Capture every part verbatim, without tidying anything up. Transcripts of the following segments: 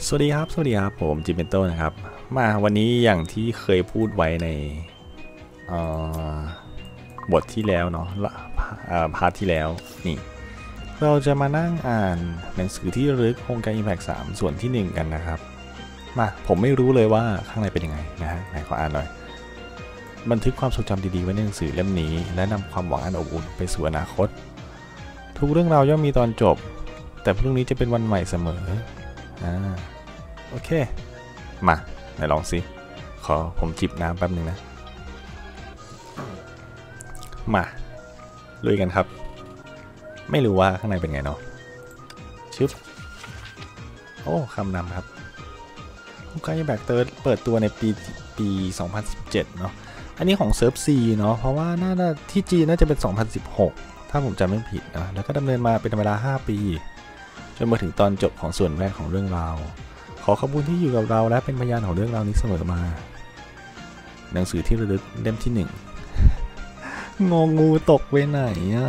สวัสดีครับสวัสดีครับผมจิมเมนโต้นะครับมาวันนี้อย่างที่เคยพูดไว้ในบทที่แล้วเนาะพาร์ทที่แล้วนี่เราจะมานั่งอ่านหนังสือที่ระลึกโครงการ Impact สามส่วนที่หนึ่งกันนะครับมาผมไม่รู้เลยว่าข้างในเป็นยังไงนะฮะไหนขออ่านหน่อยบันทึกความทรงจำดีๆไว้ในหนังสือเล่มนี้และนำความหวังอันอบอุ่นไปสู่อนาคตทุกเรื่องราวย่อมมีตอนจบแต่พรุ่งนี้จะเป็นวันใหม่เสมออ่าโอเคมาไหนลองสิขอผมจิบน้ำแป๊บนึงนะมาลุยกันครับไม่รู้ว่าข้างในเป็นไงเนาะชึบโอ้คำนำครับโครงการแบกเตอร์เปิดตัวในปีปีสองพันสิบเจ็ดเนาะอันนี้ของเซิร์ฟซีเนาะเพราะว่าน่าจะที่จีนน่าจะเป็นสองพันสิบหกถ้าผมจำไม่ผิดนะแล้วก็ดำเนินมาเป็นเวลาห้าปีจนมาถึงตอนจบของส่วนแรกของเรื่องราวขอขอบคุณที่อยู่กับเราและเป็นพยานของเรื่องราวนี้เสมอมาหนังสือที่ระลึกเล่มที่หนึ่งงองูตกไปไหนอ่ะ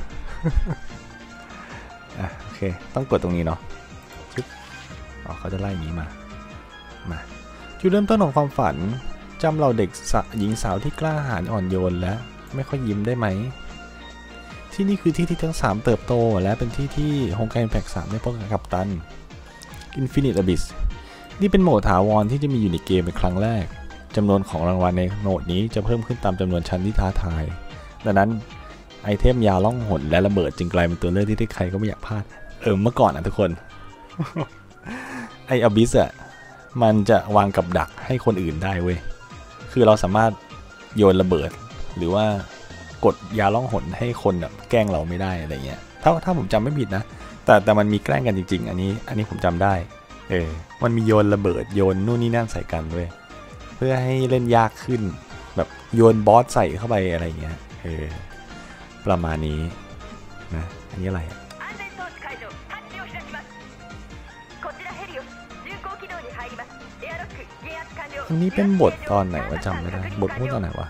อ่ะโอเคต้องกดตรงนี้เนาะชึบอ๋อเขาจะไล่นี้มามาจุดเริ่มต้นของความฝันจำเราเด็กหญิงสาวที่กล้าหาญอ่อนโยนและไม่ค่อยยิ้มได้ไหมที่นี่คือที่ที่ทั้งสามเติบโตและเป็นที่ที่โฮงไกแพ็กสามได้พบกับกัปตัน Infinite Abyss นี่เป็นโหมดถาวรที่จะมีอยู่ในเกมเป็นครั้งแรกจำนวนของรางวัลในโหมดนี้จะเพิ่มขึ้นตามจำนวนชั้นที่ท้าทายดังนั้นไอเทมยาล่องหนและระเบิดจึงกลายเป็นตัวเลือกที่ใครก็ไม่อยากพลาดเออเมื่อก่อนอ่ะทุกคน ไอ Abyss อ่ะมันจะวางกับดักให้คนอื่นได้เว้ยคือเราสามารถโยนระเบิดหรือว่ากดยาล่องหนให้คนแบบแกล้งเราไม่ได้อะไรเงี้ยถ้าถ้าผมจำไม่ผิดนะแต่แต่มันมีแกล้งกันจริงๆอันนี้อันนี้ผมจำได้เออมันมีโยนระเบิดโยนนู่นนี่นั่นใส่กันด้วยเพื่อให้เล่นยากขึ้นแบบโยนบอสใส่เข้าไปอะไรเงี้ยเออประมาณนี้นะอันนี้อะไรอันนี้เป็นบทตอนไหนวะจำไม่ได้บทพูดตอนไหนวะ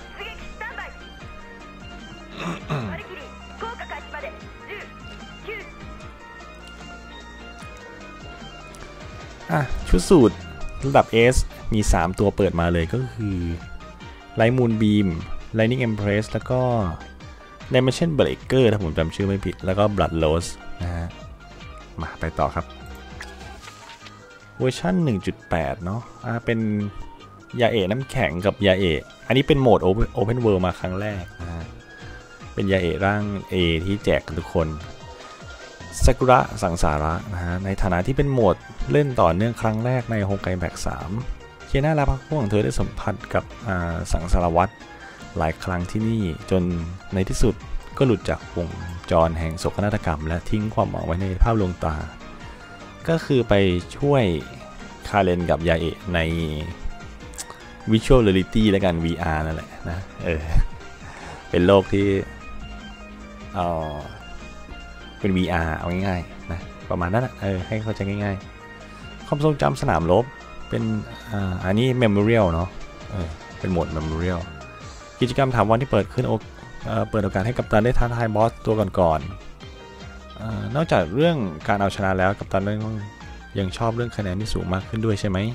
อ่ะชุดสูตรระดับ S มีสามตัวเปิดมาเลยก็คือ Light Moon Beam Lightning Empress แล้วก็ Dimension Breaker ถ้าผมจำชื่อไม่ผิดแล้วก็ Blood Rose นะฮะมาไปต่อครับเวอร์ชัน หนึ่งจุดแปด เนาะอ่าเป็นยาเอะน้ำแข็งกับยาเอะอันนี้เป็นโหมด Open World มาครั้งแรกนะฮะเป็นยาเอะร่าง A ที่แจกกันทุกคนซากุระสังสาระนะฮะในฐานะที่เป็นโหมดเล่นต่อเนื่องครั้งแรกในโฮงไกแบ็กสามเคียน่าและพรรคพวกของเธอได้สัมผัสกับสังสารวัตรหลายครั้งที่นี่จนในที่สุดก็หลุดจากวงจรแห่งโศกนาฏกรรมและทิ้งความหวังไว้ในภาพลวงตาก็คือไปช่วยคาเรนกับยาเอะใน Virtual Reality และกัน วี อาร์ นั่นแหละนะเออเป็นโลกที่เออเป็น วี อาร์ เอาง่ายๆนะประมาณนั้นนะเออให้เข้าใจง่ายๆความทรงจำสนามรบเป็นอ่าอันนี้ Memorial เนาะเออเป็นโหมด Memorial กิจกรรมถาวรที่เปิดขึ้นเอ่อเปิดโอกาสให้กัปตันได้ท้าทายบอสตัวก่อนๆอ่านอกจากเรื่องการเอาชนะแล้วกัปตันยังชอบเรื่องคะแนนที่สูงมากขึ้นด้วยใช่ไหม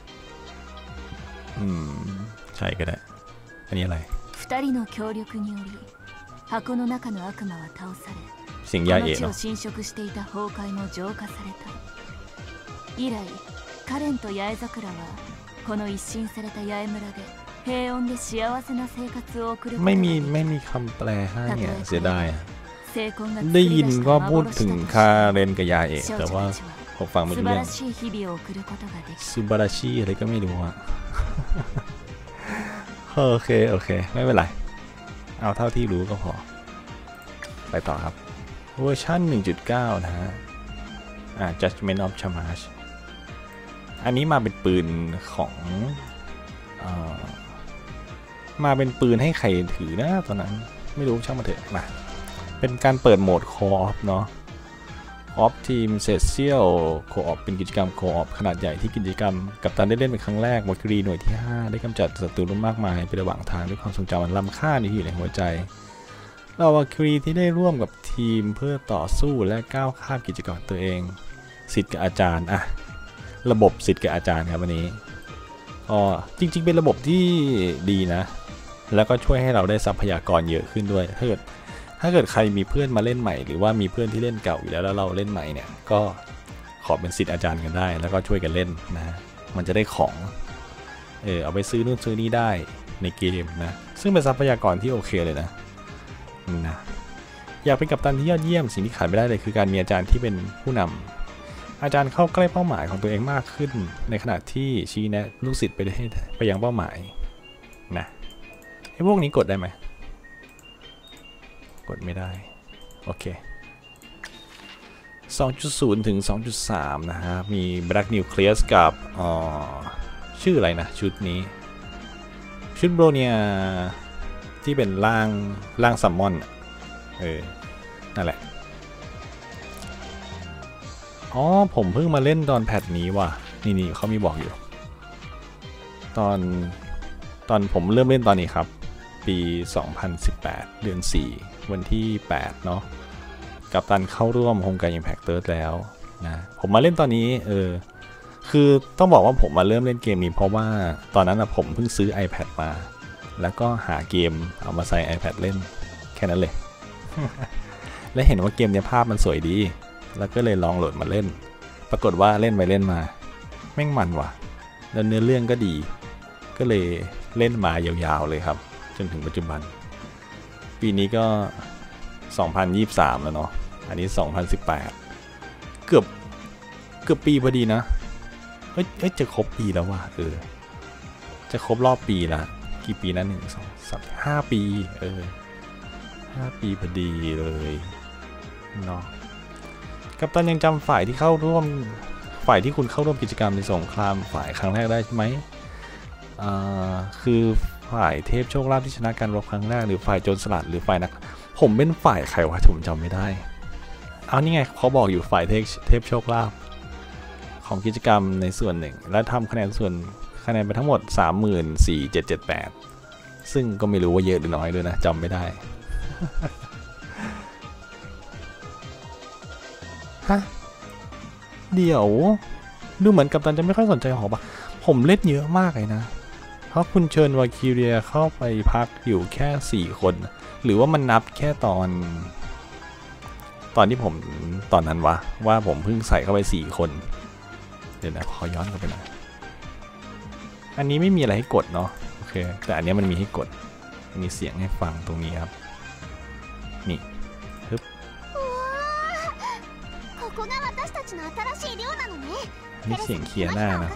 อืมใช่ก็ได้อันนี้อะไรเสียงยาเอะเนาะ以来カレンと八重桜はこの一新された八重村で平穏で幸せな生活を送るไม่มีไม่มีคำแปลให้เนี่ยเสียดายได้ยินว่าพูดถึงคาเรนกับยาเอะแต่ว่าผมฟังไม่รู้เรื่องซูบาราชิอะไรก็ไม่รู้อะโอเคโอเคไม่เป็นไรเอาเท่าที่รู้ก็พอไปต่อครับเวอร์ชัน หนึ่งจุดเก้า นะฮะอ่า Judgment of Shamash อันนี้มาเป็นปืนของเอ่อมาเป็นปืนให้ใครถือนะตอนนั้นไม่รู้ช่างมาเถอะมาเป็นการเปิดโหมด Co-op เนาะ Co-op Team Special Co-op เป็นกิจกรรม Co-op ขนาดใหญ่ที่กิจกรรมกัปตันได้เล่นเป็นครั้งแรกหมวดกรีหน่วยที่ห้าได้กำจัดศัตรูมากมายไประหว่างทางด้วยความทรงจำอันล้ำค่าที่อยู่ในหัวใจเราวาคิรีที่ได้ร่วมกับทีมเพื่อต่อสู้และก้าวข้ามกิจกรรมตัวเองศิษย์กับอาจารย์อ่ะระบบศิษย์กับอาจารย์ครับวันนี้อ๋อจริงๆเป็นระบบที่ดีนะแล้วก็ช่วยให้เราได้ทรัพยากรเยอะขึ้นด้วยถ้าเกิดถ้าเกิดใครมีเพื่อนมาเล่นใหม่หรือว่ามีเพื่อนที่เล่นเก่าอยู่แล้วแล้วเราเล่นใหม่เนี่ยก็ขอเป็นศิษย์อาจารย์กันได้แล้วก็ช่วยกันเล่นนะมันจะได้ของเออเอาไปซื้อนู่นซื้อนี่ได้ในเกมนะซึ่งเป็นทรัพยากรที่โอเคเลยนะนะอยากเป็นกัปตันที่ยอดเยี่ยมสิ่งที่ขาดไม่ได้เลยคือการมีอาจารย์ที่เป็นผู้นำอาจารย์เข้าใกล้เป้าหมายของตัวเองมากขึ้นในขณะที่ชี้แนะลูกศิษย์ไปให้ไปยังเป้าหมายนะไอ้พวกนี้กดได้ไหมกดไม่ได้โอเค สองจุดศูนย์ ถึง สองจุดสาม นะฮะมี Black Nucleus กับอ๋อชื่ออะไรนะชุดนี้ชุดโบรเนียที่เป็นร่างร่างซัมมอนเออนั่นแหละอ๋อผมเพิ่งมาเล่นตอนแพทนี้ว่ะนี่นี่เขามีบอกอยู่ตอนตอนผมเริ่มเล่นตอนนี้ครับปีสองพันสิบแปดเดือนสี่วันที่แปดเนาะกัปตันเข้าร่วมโฮมการ์ Impact Third แล้วนะผมมาเล่นตอนนี้เออคือต้องบอกว่าผมมาเริ่มเล่นเกมนี้เพราะว่าตอนนั้นนะผมเพิ่งซื้อ iPad มาแล้วก็หาเกมเอามาใส่ iPad เล่นแค่นั้นเลย และเห็นว่าเกมเนี้ยภาพมันสวยดีแล้วก็เลยลองโหลดมาเล่นปรากฏว่าเล่นไปเล่นมาแม่งมันว่ะแล้วเนื้อเรื่องก็ดีก็เลยเล่นมายาวๆเลยครับจนถึงปัจจุบันปีนี้ก็สองพันยี่สิบสามแล้วเนาะอันนี้สองพันสิบแปดเกือบเกือบปีพอดีนะเฮ้ยเฮ้ยจะครบปีแล้วว่ะเออจะครบรอบปีละกี่ปีนะหนึ่งสองสามห้าปีเออห้าปีพอดีเลยเนาะกัปตันยังจำฝ่ายที่เข้าร่วมฝ่ายที่คุณเข้าร่วมกิจกรรมในสงครามฝ่ายครั้งแรกได้ไหมอ่าคือฝ่ายเทพโชคลาภที่ชนะการรบครั้งแรกหรือฝ่ายโจรสลัดหรือฝ่ายนักผมเป็นฝ่ายใครวะผมจำไม่ได้เอานี่ไงเขาบอกอยู่ฝ่ายเทพเทพโชคลาภของกิจกรรมในส่วนหนึ่งและทำคะแนนส่วนคะแนนไปทั้งหมด สามหมื่นสี่พันเจ็ดร้อยเจ็ดสิบแปด ซึ่งก็ไม่รู้ว่าเยอะหรือน้อยด้วยนะจำไม่ได้ ฮะเดี๋ยวดูเหมือนกัปตันจะไม่ค่อยสนใจหอปะผมเล่นเยอะมากเลยนะเพราะคุณเชิญวาคิเรียเข้าไปพักอยู่แค่สี่คนหรือว่ามันนับแค่ตอนตอนที่ผมตอนนั้นวะว่าผมเพิ่งใส่เข้าไปสี่คนเดี๋ยวนะขอย้อนกลับไปหน่อยอันนี้ไม่มีอะไรให้กดเนาะโอเคแต่อันนี้มันมีให้กดมีเสียงให้ฟังตรงนี้ครับนี่ฮึบนี่เสียงเคลียร์หน้านะ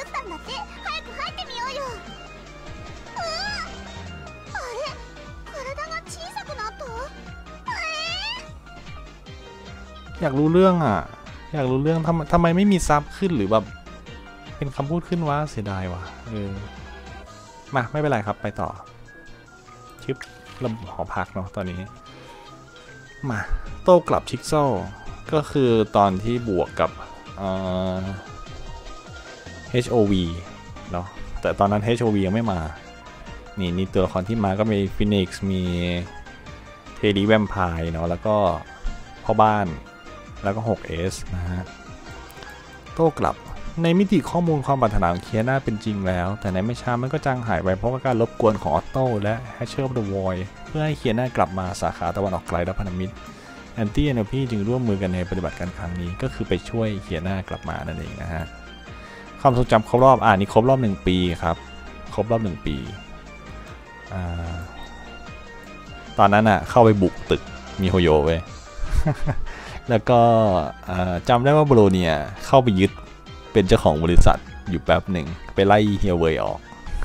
อยากรู้เรื่องอ่ะอยากรู้เรื่องทำทำไมไม่มีซับขึ้นหรือแบบเป็นคำพูดขึ้นวะเสียดายว่ะเออมาไม่เป็นไรครับไปต่อชิปลำหอพักเนาะตอนนี้มาโต้กลับชิกโซ่ก็คือตอนที่บวกกับเอ่อ เอช โอ วี เนาะแต่ตอนนั้น เอช โอ วี ยังไม่มานี่นี่ตัวละครที่มาก็มีฟินิกซ์มีเทดีแวมไพร์เนาะแล้วก็พ่อบ้านแล้วก็ หก เอส นะฮะโต้กลับในมิติข้อมูลความปรารถนาของเคียนาเป็นจริงแล้วแต่ในไม่ช้ามันก็จางหายไปเพราะว่าการรบกวนของออตโต้และ Hatcher of the Void เพื่อให้เคียนากลับมาสาขาตะวันออกไกลและพันธมิตรแอนตี้ เอ็น แอล พี จึงร่วมมือกันในปฏิบัติการครั้งนี้ก็คือไปช่วยเคียนากลับมานั่นเองนะฮะความทรงจำครบรอบอ่านี่ครบรอบหนึ่งปีครับครบรอบหนึ่งปีอ่าตอนนั้นอ่ะเข้าไปบุกตึกมิโฮโยเว้ย แล้วก็จำได้ว่าโบโลเนียเข้าไปยึดเป็นเจ้าของบริษัทอยู่แป๊บหนึ่งไปไล่เฮียเวยออก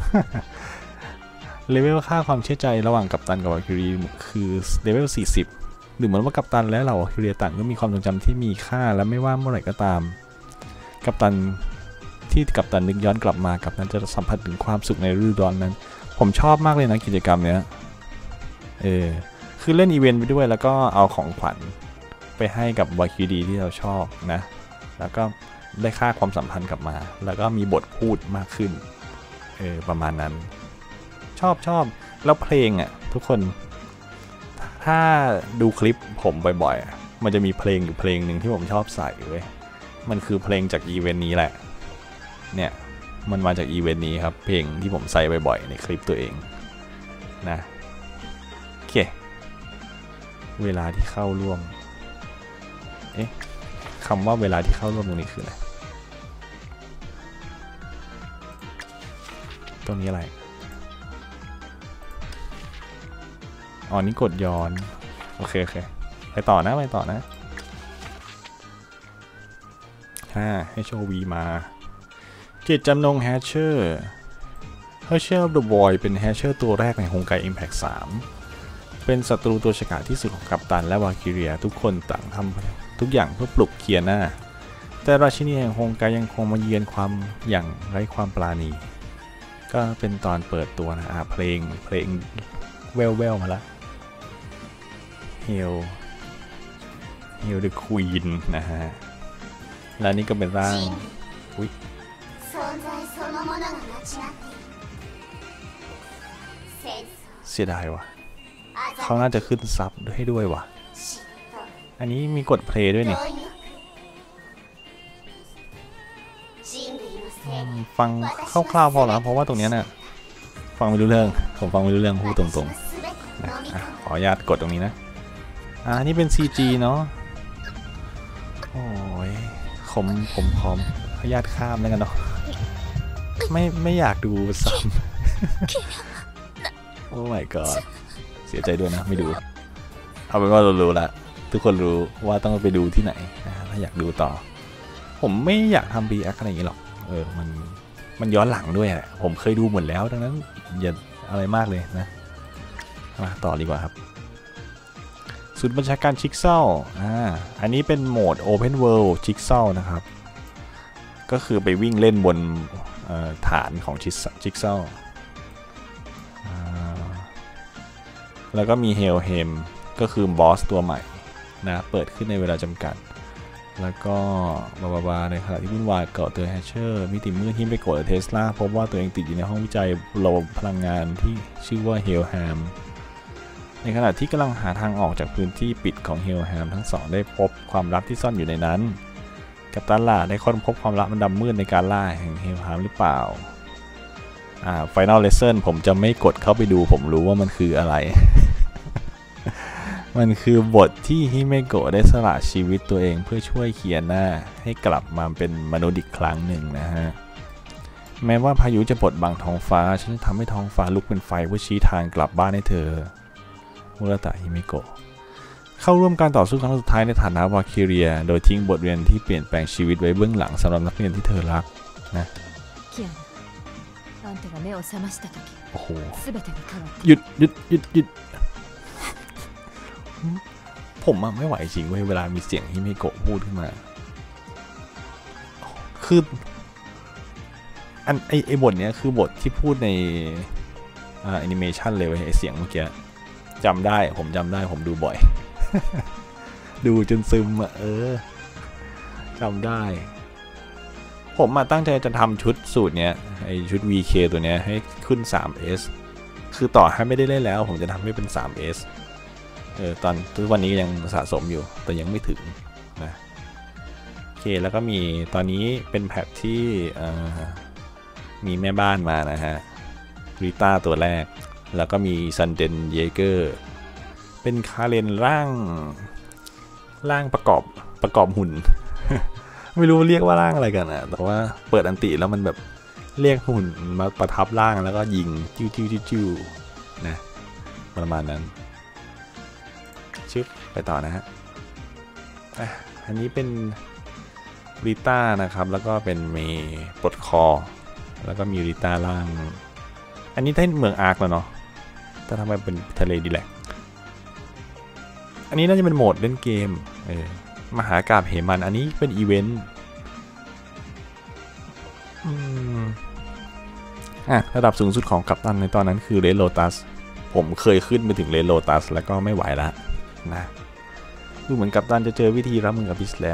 เลเวลค่าความเชื่อใจระหว่างกัปตันกับวาคิรีคือเลเวลสี่สิบดูเหมือนว่ากัปตันและเหล่าวาคิรีต่างก็มีความทรงจำที่มีค่าและไม่ว่าเมื่อไหร่ก็ตามกัปตันที่กัปตันนึกย้อนกลับมากัปตันจะสัมผัสถึงความสุขในฤดูร้อนนั้นผมชอบมากเลยนะกิจกรรมเนี้ยเออคือเล่นอีเวนต์ไปด้วยแล้วก็เอาของขวัญไปให้กับวาคิรีที่เราชอบนะแล้วก็ได้ค่าความสัมพันธ์กลับมาแล้วก็มีบทพูดมากขึ้นเออประมาณนั้นชอบชอบแล้วเพลงอ่ะทุกคนถ้าดูคลิปผมบ่อยๆมันจะมีเพลงอยู่เพลงหนึ่งที่ผมชอบใส่เว้ยมันคือเพลงจากอีเวนต์นี้แหละเนี่ยมันมาจากอีเวนต์นี้ครับเพลงที่ผมใส่บ่อยๆในคลิปตัวเองนะโอเคเวลาที่เข้าร่วมเอ๊ะคำว่าเวลาที่เข้าร่วมตรงนี้คืออะไรตรงนี้อะไรอ๋อนี่กดย้อนโอเคโอเคไปต่อนะไปต่อนะฮ่าให้โชว์วีมาเจตจำนงแฮชเชอร์แฮชเชอร์ of the Void เป็นแฮชเชอร์ตัวแรกในโฮงไก Impact สามเป็นศัตรูตัวฉกาจที่สุดของกัปตันและวาคิเรียทุกคนต่างทำทุกอย่างเพื่อปลุกเคียน่าแต่ราชินีแห่งโฮงไกยังคงมาเยือนความอย่างไร้ความปราณีก็เป็นตอนเปิดตัวนะอ่ะเพลงเพลงแววแววมาละเฮลเฮลเดอะควีนนะฮะแล้วนี่ก็เป็นร่างอุ้ยเสียดายว่ะเขาน่าจะขึ้นซับให้ด้วยว่ะอันนี้มีกดเพลย์ด้วยนี่ฟังคร่าวๆพอแล้วเพราะว่าตรงนี้เนี่ยฟังไม่รู้เรื่องผมฟังไม่รู้เรื่องพูดตรงๆนะขออนุญาตกดตรงนี้นะอ่านี่เป็น ซี จี เนาะโอ้ยผมผมพร้อมขออนุญาตข้ามแล้วกันเนาะไม่ไม่อยากดูซ้ำโอ้ my god เสียใจด้วยนะไม่ดูเอาเป็นว่าเรารู้ละทุกคนรู้ว่าต้องไปดูที่ไหนนะถ้าอยากดูต่อผมไม่อยากทำรีแอคอะไรอย่างนี้หรอกเออมันมันย้อนหลังด้วยแหละผมเคยดูหมดแล้วดังนั้นอย่าอะไรมากเลยนะมาต่อดีกว่าครับศูนย์บัญชาการชิกเซลอ่าอันนี้เป็นโหมด Open World ชิกเซลนะครับก็คือไปวิ่งเล่นบนฐานของชิกเซลแล้วก็มีเฮลเฮมก็คือบอสตัวใหม่นะเปิดขึ้นในเวลาจำกัดแล้วก็บาบาบาในขณะที่วุ่นวายเกาะเตอร์แฮชเชอร์มิติมืดที่ไปโกรธเทสลาพบว่าตัวเองติดอยู่ในห้องวิจัยระบบพลังงานที่ชื่อว่าเฮลแฮมในขณะที่กำลังหาทางออกจากพื้นที่ปิดของเฮลแฮมทั้งสองได้พบความลับที่ซ่อนอยู่ในนั้นกัปตันล่าได้ค้นพบความลับมันดำมืดในการล่าแห่งเฮลแฮมหรือเปล่าอ่า Final Lesson ผมจะไม่กดเข้าไปดูผมรู้ว่ามันคืออะไร มันคือบทที่ฮิเมโกะได้สละชีวิตตัวเองเพื่อช่วยเคียน่าให้กลับมาเป็นมนุษย์อีกครั้งหนึ่งนะฮะแม้ว่าพายุจะบดบังท้องฟ้าฉันจะทำให้ท้องฟ้าลุกเป็นไฟเพื่อชี้ทางกลับบ้านให้เธอมุราตะฮิเมโกะเข้าร่วมการต่อสู้ครั้งสุดท้ายในฐานะวาคิเรียโดยทิ้งบทเรียนที่เปลี่ยนแปลงชีวิตไว้เบื้องหลังสำหรับนักเรียนที่เธอรักนะโอ้โหหยุดหยุดหยุดหยุดผมอะไม่ไหวจริงเว้ยเวลามีเสียงฮิเมโกะพูดขึ้นมาคืออันไอไอบทเนี้ยคือบทที่พูดในอ่าแอนิเมชันเลยเว้ยไอเสียงเมื่อกี้จำได้ผมจำได้ผมดูบ่อย ดูจนซึมอะเออจำได้ผมมาตั้งใจจะทำชุดสูตรเนี้ยไอชุด วี เค ตัวเนี้ยให้ขึ้น ทรี เอส คือต่อให้ไม่ได้เล่นแล้วผมจะทำให้เป็น ทรี เอส เออตอนทุกวันนี้ยังสะสมอยู่แต่ยังไม่ถึงนะโอเคแล้วก็มีตอนนี้เป็นแพทที่มีแม่บ้านมานะฮะริต้าตัวแรกแล้วก็มีซันเดนเยเกอร์เป็นคาเรนร่างร่างประกอบประกอบหุ่น ไม่รู้เรียกว่าร่างอะไรกันอ่ะแต่ว่าเปิดอันติแล้วมันแบบเรียกหุ่นมาประทับร่างแล้วก็ยิงจิ้วจิ้วจิ้วจิ้วนะประมาณนั้นชึบไปต่อนะฮะอ่ะอันนี้เป็นริต้านะครับแล้วก็เป็นเมย์ปลดคอแล้วก็มีริต้าล่างอันนี้ที่เมืองอาร์คแล้วเนาะแต่ทำไมเป็นทะเลดีแลกอันนี้น่าจะเป็นโหมดเล่นเกมเออมหากาพย์เหมันอันนี้เป็นอีเวนต์อ่ะระดับสูงสุดของกัปตันในตอนนั้นคือเรดโลตัสผมเคยขึ้นไปถึงเรดโลตัสแล้วก็ไม่ไหวละนะดูเหมือนกัปตันจะเจอวิธีรับมือกับบิสแล้ว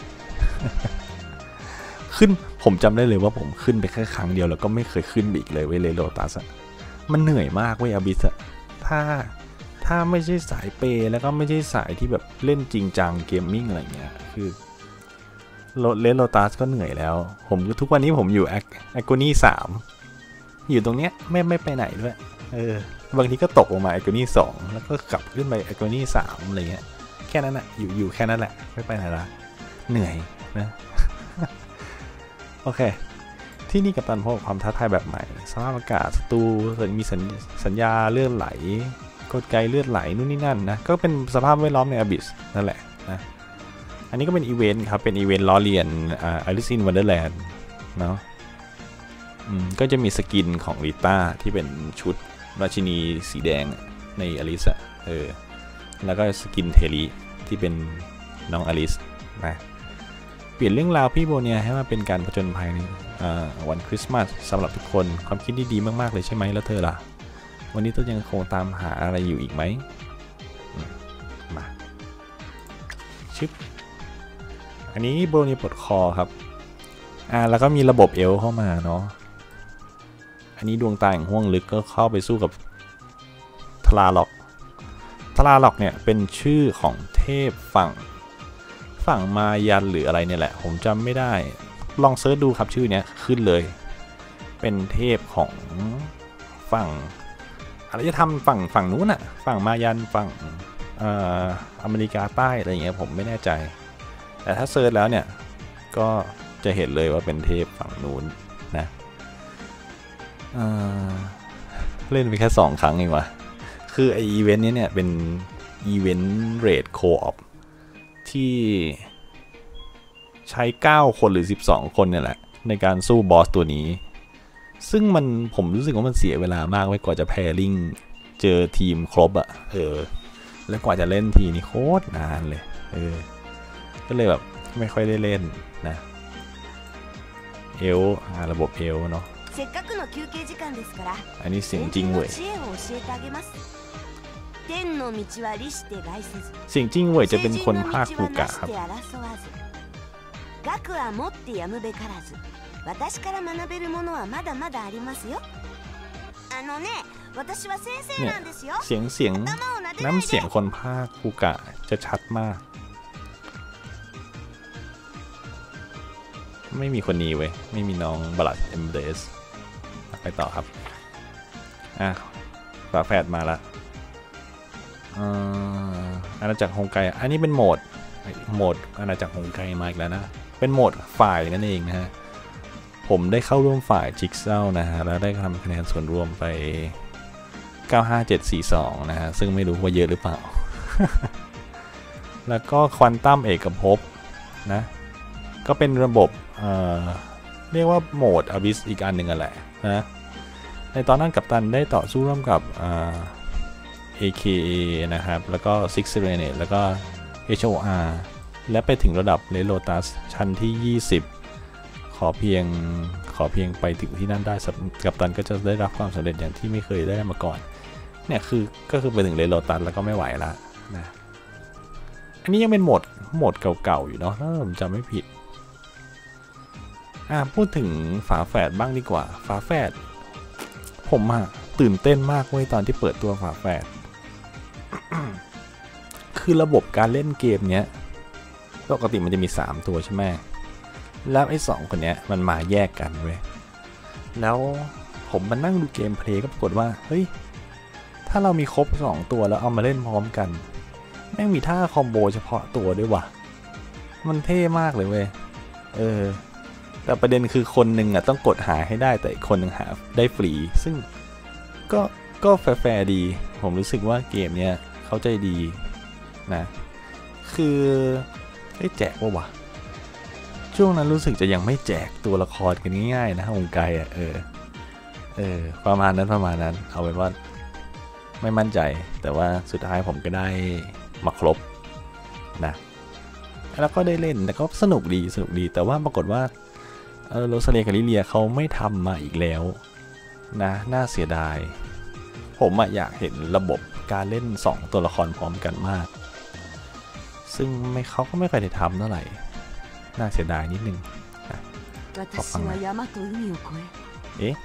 ขึ้นผมจำได้เลยว่าผมขึ้นไปแค่ครั้งเดียวแล้วก็ไม่เคยขึ้นอีกเลยเว้ยเรดโลตัสอะมันเหนื่อยมากเว้ยอบิสอะถ้าถ้าไม่ใช่สายเปย์แล้วก็ไม่ใช่สายที่แบบเล่นจริงจังเกมมิ่งอะไรเงี้ยคือเลนโลตัสก็เหนื่อยแล้วผมทุกวันนี้ผมอยู่แอคโกนี่สามอยู่ตรงเนี้ยไม่ไม่ไปไหนด้วยเออบางทีก็ตกลงมาแอคโกนี่สองแล้วก็กลับขึ้นไปแอคโกนี่สามอะไรเงี้ยแค่นั้นแหละอยู่อยู่แค่นั้นแหละไม่ไปไหนละเหนื่อยนะ โอเคที่นี่กัปตันพบความท้าทายแบบใหม่สภาพอากาศศัตรูมีสัญสัญญาเลือดไหลกลไกเลือดไหลนู่นนี่นั่นนะก็เป็นสภาพแวดล้อมในอบิสนั่นแหละนะอันนี้ก็เป็นอีเวนต์ครับเป็นอีเวนต์ล้อเลียนอ่า Alice in Wonderland เนาะก็จะมีสกินของลิต้าที่เป็นชุดราชินีสีแดงในอลิซอะเออแล้วก็สกินเทลีที่เป็นน้องอลิซนะเปลี่ยนเรื่องราวพี่โบเนียให้มาเป็นการผจญภัยในวันคริสต์มาสสำหรับทุกคนความคิดดีๆมากๆเลยใช่ไหมแล้วเธอล่ะวันนี้ต้องยังคงตามหาอะไรอยู่อีกไหมมาชึบอันนี้โบเนียปลดคอครับอ่าแล้วก็มีระบบเอลเข้ามาเนาะอันนี้ดวงตาแห่งห้วงลึกก็เข้าไปสู้กับทลาล็อกทลาล็อกเนี่ยเป็นชื่อของเทพฝั่งฝั่งมายันหรืออะไรเนี่ยแหละผมจำไม่ได้ลองเซิร์ชดูครับชื่อเนี้ยขึ้นเลยเป็นเทพของฝั่งอารยธรรมฝั่งฝั่งนู้นอะฝั่งมายันฝั่งอ่าอเมริกาใต้อะไรอย่างเงี้ยผมไม่แน่ใจแต่ถ้าเซิร์ชแล้วเนี่ยก็จะเห็นเลยว่าเป็นเทพฝั่งนู้นนะเล่นไปแค่สองครั้งเองวะคือไออีเวนต์นี้เนี่ยเป็นอีเวนต์เรดโคออปที่ใช้เก้าคนหรือสิบสองคนเนี่ยแหละในการสู้บอสตัวนี้ซึ่งมันผมรู้สึกว่ามันเสียเวลามากไว้กว่าจะแพริ่งเจอทีมครบอะเออแล้วกว่าจะเล่นทีนี่โคตรนานเลยเออก็เลยแบบไม่ค่อยได้เล่นนะเอลระบบเอลเนาะอันนี้เสียงจริงเว้ยเสียงจริงเว้ยจะเป็นคนภาคกูกะครับเนี่ยเสียงเสียงน้ำเสียงคนภาคกูกะจะชัดมากไม่มีคนนี้เว้ยไม่มีน้องบลัดเอมเดสไปต่อครับอ่ะฝาแฝดมาละอาณาจักรฮงไกอันนี้เป็นโหมดโหมดอาณาจักรฮงไกมาอีกแล้วนะเป็นโหมดฝ่ายนั่นเองนะฮะผมได้เข้าร่วมฝ่ายจิกเซลนะฮะแล้วได้ทำคะแนนส่วนรวมไปเก้าห้าเจ็ดสี่สองนะฮะซึ่งไม่รู้ว่าเยอะหรือเปล่า แล้วก็ควอนตัมเอกภพนะก็เป็นระบบเอ่อเรียกว่าโหมดอบิสอีกอันหนึ่งแหละนะในตอนนั้นกัปตันได้ต่อสู้ร่วมกับ เอ เค เอ นะครับแล้วก็ Six Serenade แล้วก็ เอช โอ อาร์ และไปถึงระดับเลโลตัสชั้นที่ยี่สิบขอเพียงขอเพียงไปถึงที่นั่นได้กัปตันก็จะได้รับความสำเร็จอย่างที่ไม่เคยได้มาก่อนเนี่ยคือก็คือไปถึงเลโลตัสแล้วก็ไม่ไหวละนะอันนี้ยังเป็นโหมดโหมดเก่าๆอยู่เนาะถ้าผมจำไม่ผิดอ่ะพูดถึงฝาแฝดบ้างดีกว่าฝาแฝดผมอะตื่นเต้นมากเว้ยตอนที่เปิดตัวฝาแฝด คือระบบการเล่นเกมเนี้ยปกติมันจะมีสามตัวใช่ไหมแล้วไอ้สองคนเนี้ยมันมาแยกกันเว้ยแล้วผมมานั่งดูเกมเพลย์ก็ปรากฏว่าเฮ้ยถ้าเรามีครบสองตัวแล้วเอามาเล่นพร้อมกันแม่งมีท่าคอมโบเฉพาะตัวด้วยว่ะมันเท่มากเลยเว้ยเออแต่ประเด็นคือคนหนึ่งอ่ะต้องกดหาให้ได้แต่อีกคนหนึ่งหาได้ฟรีซึ่งก็ก็แฟร์ดีผมรู้สึกว่าเกมเนี้ยเขาใจดีนะคือได้แจกว่าวะช่วงนั้นรู้สึกจะยังไม่แจกตัวละครกันง่ายๆนะองค์ไกอ่ะเออเออประมาณนั้นประมาณนั้นเอาเป็นว่าไม่มั่นใจแต่ว่าสุดท้ายผมก็ได้มาครบนะแล้วก็ได้เล่นแต่ก็สนุกดีสนุกดีแต่ว่าปรากฏว่าเออโรซาเลียกับลิเลียเขาไม่ทำมาอีกแล้วนะน่าเสียดายผมอะอยากเห็นระบบการเล่นสองตัวละครพร้อมกันมากซึ่งไม่เขาก็ไม่เคยได้ทำเท่าไหร่น่าเสียดายนิดนึงขอบฟังนะเอ๊ะ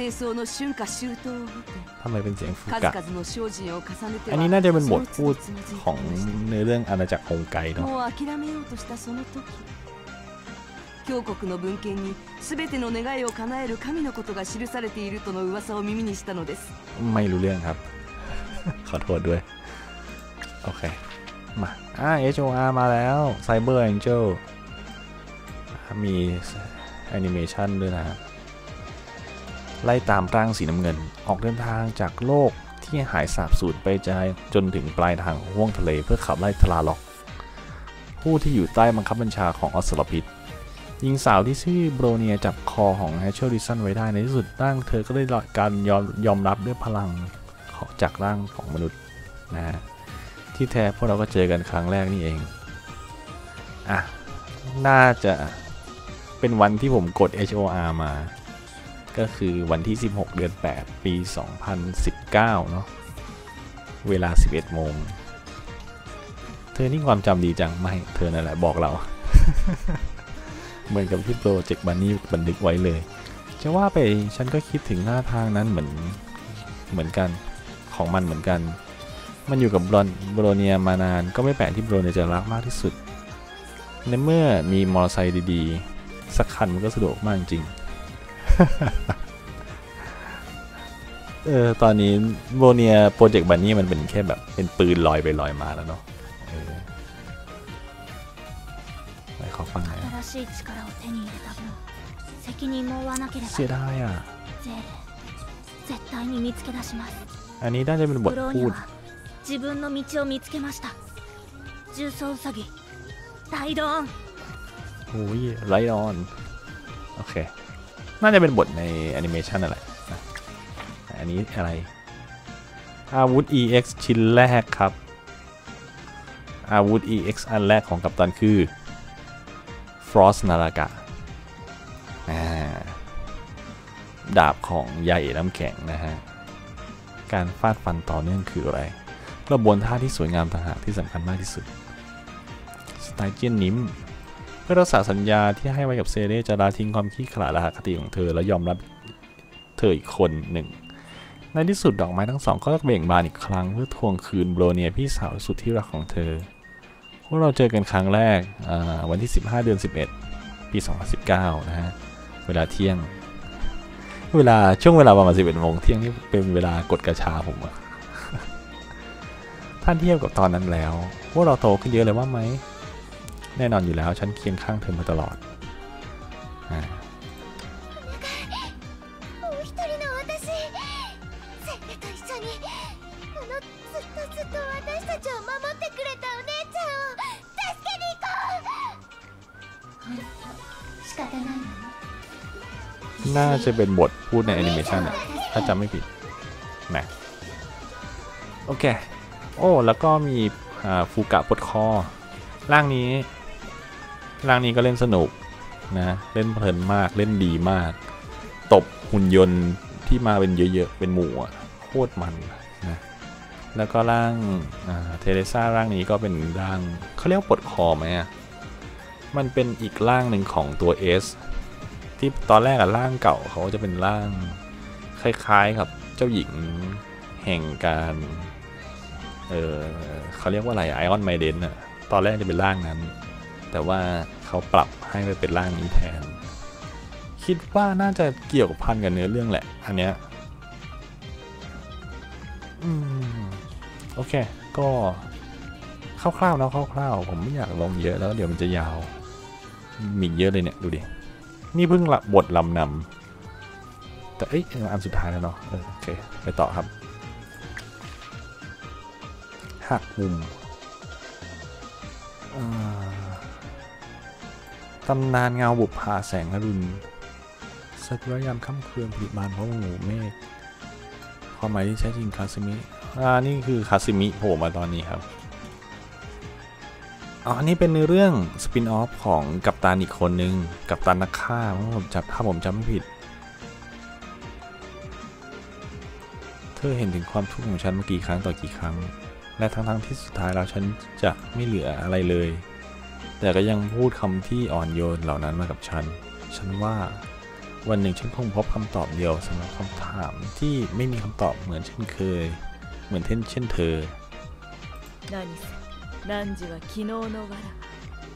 ทำไมเป็นเสียงฟุกะอันนี้น่าจะเป็นบทพูดของในเรื่องอาณาจักรฮงไกเนาะ教国の文献に全ての願いを叶える神のことが記されているとの噂を耳にしたのです。 ไม่รู้เรื่องครับ ขอโทษด้วยโอเคมาอ่า เอช โอ อาร์ มาแล้ว Cyber Angel มีแอนิเมชันด้วยนะไล่ตามร่างสีน้ำเงินออกเดินทางจากโลกที่หายสาบสูญไปจนถึงปลายทางห้วงทะเลเพื่อขับไล่ทลาล็อกผู้ที่อยู่ใต้บังคับบัญชาของอสรพิษหญิงสาวที่ชื่อโบรเนียจับคอของแฮชเชอร์ดิสันไว้ได้ในที่สุดร่างเธอก็ได้รับการยอมยอมรับด้วยพลังจากร่างของมนุษย์นะฮะที่แท้พวกเราก็เจอกันครั้งแรกนี่เองอ่ะน่าจะเป็นวันที่ผมกด เอช โอ อาร์ มาก็คือวันที่สิบหกเดือนแปดปีสองพันสิบเก้าเนาะเวลาสิบเอ็ดโมงเธอนี่ความจำดีจังไม่เธอนั่นแหละบอกเรา เหมือนกับที่โปรเจกต์บันนี่บันทึกไว้เลยจะว่าไปฉันก็คิดถึงหน้าทางนั้นเหมือนเหมือนกันของมันเหมือนกันมันอยู่กับโบรเนียมานานก็ไม่แปลกที่โบรเนียจะรักมากที่สุดในเมื่อมีมอเตอร์ไซค์ดีๆสักคันมันก็สะดวกมากจริง เออตอนนี้โบรเนียโปรเจกต์บันนี่มันเป็นแค่แบบเป็นปืนลอยไปลอยมาแล้วเนาะเออไปขอฟังหน่อยเสียดายอ่ะอันนี้น่าจะเป็นบทพูด自分の道を見つけました重曹ウサギライドオンโอ้ยไลดอนโอเคน่าจะเป็นบทในแอนิเมชันอะไรนะอันนี้อะไรอาวุธ อี เอ็กซ์ ชิ้นแรกครับอาวุธ อี เอ็กซ์ อันแรกของกัปตันคือ Frost นารากะดาบของใหญ่น้ำแข็งนะฮะการฟาดฟันต่อเนื่องคืออะไรกระบวนท่าที่สวยงามต่างหากที่สำคัญมากที่สุดสไตเจียนนิมเพื่อรักษาสัญญาที่ให้ไว้กับเซเร่จะละทิ้งความขี้ขลาดและอคติของเธอและยอมรับเธออีกคนหนึ่งในที่สุดดอกไม้ทั้งสองก็เบ่งบานอีกครั้งเพื่อทวงคืนโบรเนียพี่สาวสุดที่รักของเธอพวกเราเจอกันครั้งแรกวันที่สิบห้าเดือนสิบเอ็ดปีสองพันสิบเก้านะฮะเวลาเที่ยงเวลาช่วงเวลาประมาณสิบเอ็ดโมงเที่ยงนี่เป็นเวลากดกระชาผมอะท่านเทียบกับตอนนั้นแล้วพวกเราโตขึ้นเยอะเลยว่าไหมแน่นอนอยู่แล้วฉันเคียงข้างเธอมาตลอดอ่าน่าจะเป็นบทพูดในแอนิเมชันอะถ้าจำไม่ผิดนะโอเคโอ้แล้วก็มีฟูกะปลดคอร่างนี้ร่างนี้ก็เล่นสนุกนะเล่นเพลินมากเล่นดีมากตบหุ่นยนต์ที่มาเป็นเยอะๆเป็นหมู่โคตรมันนะแล้วก็ร่างเทเรซ่าร่างนี้ก็เป็นร่างเขาเรียกปลดคอไหมอ่ะมันเป็นอีกร่างหนึ่งของตัว S ที่ตอนแรกอะร่างเก่าเขาจะเป็นร่างคล้ายๆกับเจ้าหญิงแห่งการเออเขาเรียกว่าอะไรไอออนไมเดนอะตอนแรกจะเป็นร่างนั้นแต่ว่าเขาปรับให้ไปเป็นร่างนี้แทนคิดว่าน่าจะเกี่ยวพันกับเนื้อเรื่องแหละอันเนี้ยอืมโอเคก็คร่าวๆนะคร่าวๆผมไม่อยากลงเยอะแล้วเดี๋ยวมันจะยาวมีเยอะเลยเนี่ยดูดินี่เพิ่งบทลำนำแต่เอ้ยอันสุดท้ายแล้วเนาะโอเคไปต่อครับหักมุมตำนานเงาบุปผาแสงอรุณสักุระยามค่ำคืนผลิบานเพราะหมู่เมฆความหมายที่แท้จริงคาซึมิอ่านี่คือคาซึมิโผล่มาตอนนี้ครับอ๋ออันนี้เป็นในเรื่องสปินออฟของกัปตันอีกคนนึงกัปตันนักฆ่าถ้าผมจำถ้าผมจำไม่ผิดเธอเห็นถึงความทุกข์ของฉันเมื่อกี่ครั้งต่อกี่ครั้งและทั้งๆที่สุดท้ายแล้วฉันจะไม่เหลืออะไรเลยแต่ก็ยังพูดคำที่อ่อนโยนเหล่านั้นมากับฉันฉันว่าวันหนึ่งฉันคงพบคำตอบเดียวสำหรับคำถามที่ไม่มีคำตอบเหมือนเช่นเคยเหมือนเช่นเธอ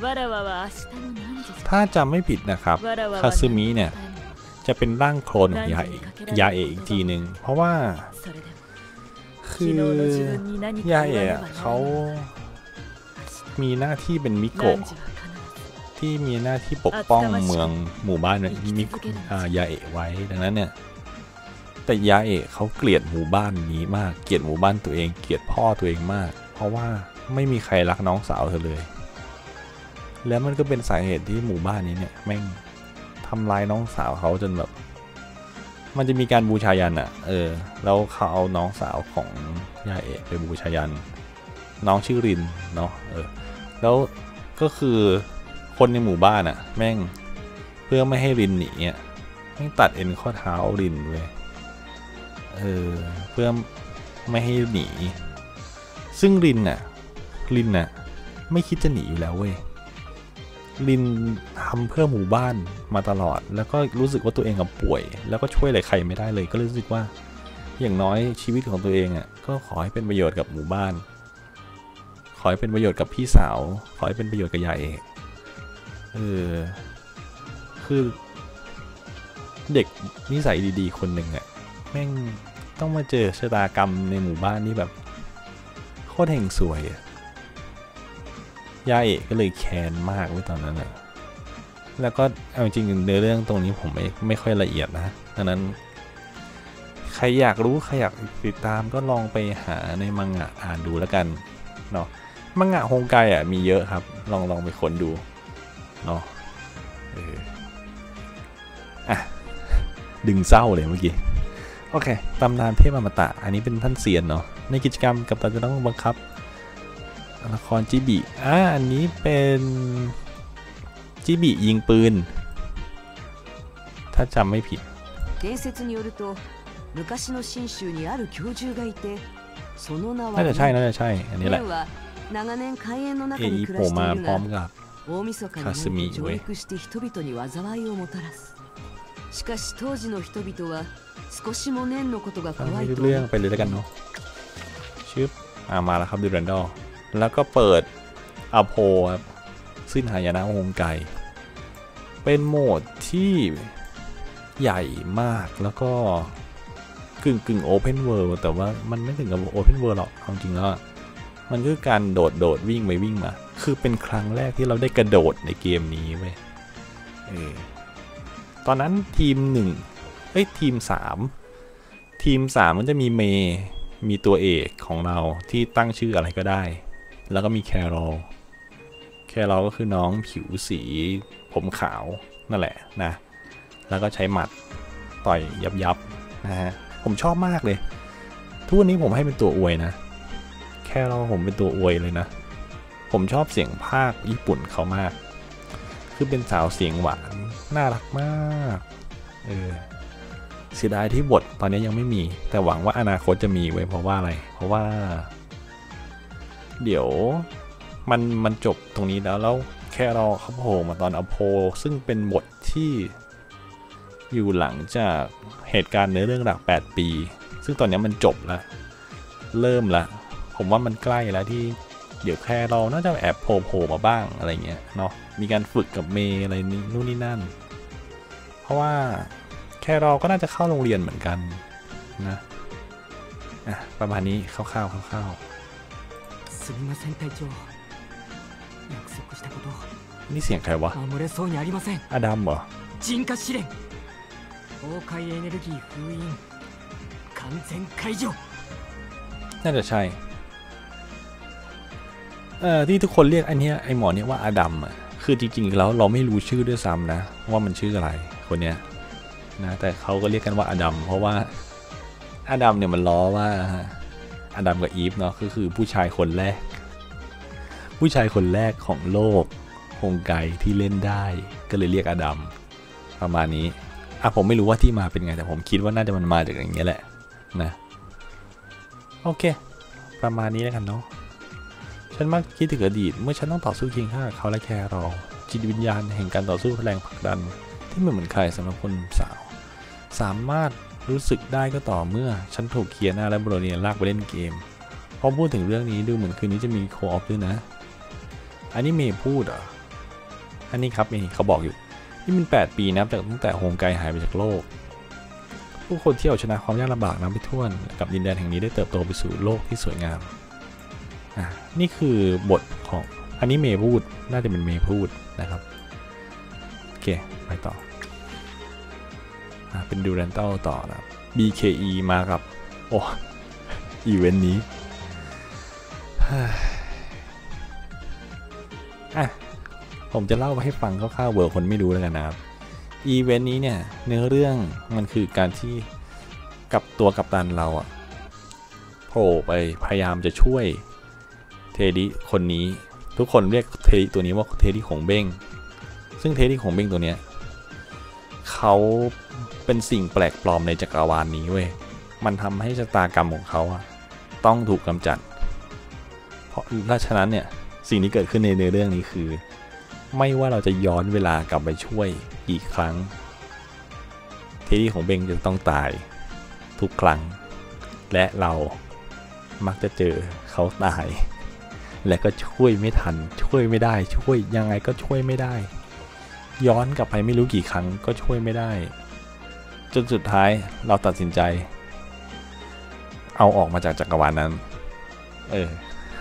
ถ้าจำไม่ผิดนะครับคาซึมิเนี่ยจะเป็นร่างโคลนของยาเอะยาเอะอีกทีหนึ่งเพราะว่าคือยาเอะเขามีหน้าที่เป็นมิโกะที่มีหน้าที่ปกป้องเมืองหมู่บ้านมิยาเอะไว้ดังนั้นเนี่ยแต่ยาเอะเขาเกลียดหมู่บ้านนี้มากเกลียดหมู่บ้านตัวเองเกลียดพ่อตัวเองมากเพราะว่าไม่มีใครรักน้องสาวเธอเลยแล้วมันก็เป็นสาเหตุที่หมู่บ้านนี้เนี่ยแม่งทำลายน้องสาวเขาจนแบบมันจะมีการบูชายันอ่ะเออแล้วเขาเอาน้องสาวของยาเอะไปบูชายันน้องชื่อรินเนาะเออแล้วก็คือคนในหมู่บ้านอ่ะแม่งเพื่อไม่ให้รินหนีอ่ะแม่งตัดเอ็นข้อเท้ารินเลยเออเพื่อไม่ให้หนีซึ่งรินน่ะรินน่ะไม่คิดจะหนีอยู่แล้วเว้ยรินทำเพื่อหมู่บ้านมาตลอดแล้วก็รู้สึกว่าตัวเองกับป่วยแล้วก็ช่วยอะไรใครไม่ได้เลยก็รู้สึกว่าอย่างน้อยชีวิตของตัวเองอ่ะก็ขอให้เป็นประโยชน์กับหมู่บ้านขอให้เป็นประโยชน์กับพี่สาวขอให้เป็นประโยชน์กับยายเองเออคือเด็กนิสัยดีๆคนหนึ่งอ่ะแม่งต้องมาเจอชะตากรรมในหมู่บ้านนี่แบบโคตรเฮงสวยอ่ะยาเอะก็เลยแค้นมากไว้ตอนนั้นนะแล้วก็เอาจริงๆเนื้อเรื่องตรงนี้ผมไม่ไม่ค่อยละเอียดนะดังนั้นใครอยากรู้ใครอยากติดตามก็ลองไปหาในมังงะอ่านดูแล้วกันเนาะมังงะฮงไกอ่ะมีเยอะครับลองลองไปค้นดูเนาะเอออ่ะดึงเศร้าเลยเมื่อกี้โอเคตำนานเทพอมตะอันนี้เป็นท่านเซียนเนาะในกิจกรรมกับตันจะต้องบังคับละครจิบิอ่ะอันนี้เป็นจิบิยิงปืนถ้าจำไม่ผิด伝説によると昔の信州にある教授がいてその名はน่าจะใช่น่าจะใช่อันนี้แหละ長年海縁の中に暮らしているが大晦日に上陸して人々に災いをもたらすしかし当時の人々は少しも年のことが怖いとเรื่องไปเลยแล้วกันเนาะชื่ออ่ามาแล้วครับดูรันดอลแล้วก็เปิดอโพครับสิ้นหายนะฮงไกเป็นโหมดที่ใหญ่มากแล้วก็กึ่งกึ่งโอเพนเวิลด์แต่ว่ามันไม่ถึงกับโอเพนเวิลด์หรอกจริงๆแล้วมันคือการโดดโดดวิ่งไปวิ่งมาคือเป็นครั้งแรกที่เราได้กระโดดในเกมนี้เว้ยเออตอนนั้นทีมหนึ่งเอ้ยทีมสามทีมสามมันจะมีเมย์มีตัวเอกของเราที่ตั้งชื่ออะไรก็ได้แล้วก็มีแคโรลแคโรลก็คือน้องผิวสีผมขาวนั่นแหละนะแล้วก็ใช้หมัดต่อยยับยับนะฮะผมชอบมากเลยทุกวันนี้ผมให้เป็นตัวอวยนะแคโรลผมเป็นตัวอวยเลยนะผมชอบเสียงภาคญี่ปุ่นเขามากคือเป็นสาวเสียงหวานน่ารักมากเออเสียดายที่บทตอนนี้ยังไม่มีแต่หวังว่าอนาคตจะมีไว้เพราะว่าอะไรเพราะว่าเดี๋ยวมันมันจบตรงนี้แล้วแล้วแค่เราเขาโผล่มาตอนอโพซึ่งเป็นบทที่อยู่หลังจากเหตุการณ์ในเรื่องหลักแปดปีซึ่งตอนนี้มันจบแล้วเริ่มละผมว่ามันใกล้แล้วที่เดี๋ยวแค่เราน่าจะแอบโผล่มาบ้างอะไรเงี้ยเนาะมีการฝึกกับเมย์อะไรนี่นู่นนี่นั่นเพราะว่าแค่เราก็น่าจะเข้าโรงเรียนเหมือนกันนะอ่ะประมาณนี้คร่าวๆคร่าวすみません隊長約束したことๆนี่เสียงใครวะ守れそうにありませんอดัมเหรอ鎮火試練崩壊エネルギー封印完全解除น่าจะใช่เอ่อที่ทุกคนเรียกอันนี้ไอหมอเนี่ยว่าอดัมอ่ะคือจริงๆแล้วเราไม่รู้ชื่อด้วยซ้ำนะว่ามันชื่ออะไรคนเนี้ยนะแต่เขาก็เรียกกันว่าอดัมเพราะว่าอดัมเนี่ยมันล้อว่าอดัมกับอีฟเนาะก็คือผู้ชายคนแรกผู้ชายคนแรกของโลกฮงไกที่เล่นได้ก็เลยเรียกอดัมประมาณนี้อ่ะผมไม่รู้ว่าที่มาเป็นไงแต่ผมคิดว่าน่าจะมันมาจากอย่างเงี้ยแหละนะโอเคประมาณนี้แล้วกันเนาะฉันมักคิดถึงอดีตเมื่อฉันต้องต่อสู้เคียงข้างกับเขาและแครอลจิตวิญญาณแห่งการต่อสู้แรงผลักดันที่ไม่เหมือนใครสำหรับคนสาวสามารถรู้สึกได้ก็ต่อเมื่อฉันถูกเคียนาและโบโลเนียลากไปเล่นเกมพอพูดถึงเรื่องนี้ดูเหมือนคืนนี้จะมีโคออฟด้วยนะอันนี้เมย์พูดเหรออันนี้ครับนี่เขาบอกอยู่นี่มันแปดปีนะแต่ตั้งแต่โฮงไกหายไปจากโลกผู้คนที่เอาชนะความยากลำบากน้ำไปท่วนกับดินแดนแห่งนี้ได้เติบโตไปสู่โลกที่สวยงามอ่ะนี่คือบทของอันนี้เมย์พูดน่าจะเป็นเมย์พูดนะครับโอเคไปต่ออ่ะเป็นดูเรนตัลต่อนะ บี เค อี มากับโอ้อีเวนต์นี้อ่ะผมจะเล่าให้ฟังคร่าวๆเวอร์คนไม่รู้แล้วกันนะครับอีเวนต์นี้เนี่ยเนื้อเรื่องมันคือการที่กับตัวกัปตันเราอะโผล่ไปพยายามจะช่วยเทดิคนนี้ทุกคนเรียกเทดิตัวนี้ว่าเทดิของเบ้งซึ่งเทดิของเบ้งตัวเนี้ยเขาเป็นสิ่งแปลกปลอมในจักรวาลนี้เว้ยมันทำให้ชะตากรรมของเขาอะต้องถูกกำจัดเพราะดังนั้นเนี่ยสิ่งที่เกิดขึ้นในเนื้อเรื่องนี้คือไม่ว่าเราจะย้อนเวลากลับไปช่วยอีกครั้งเทดิของเบ้งจะต้องตายทุกครั้งและเรามักจะเจอเขาตายและก็ช่วยไม่ทันช่วยไม่ได้ช่วยยังไงก็ช่วยไม่ได้ย้อนกลับไปไม่รู้กี่ครั้งก็ช่วยไม่ได้จนสุดท้ายเราตัดสินใจเอาออกมาจากจักรวาลนั้นเออ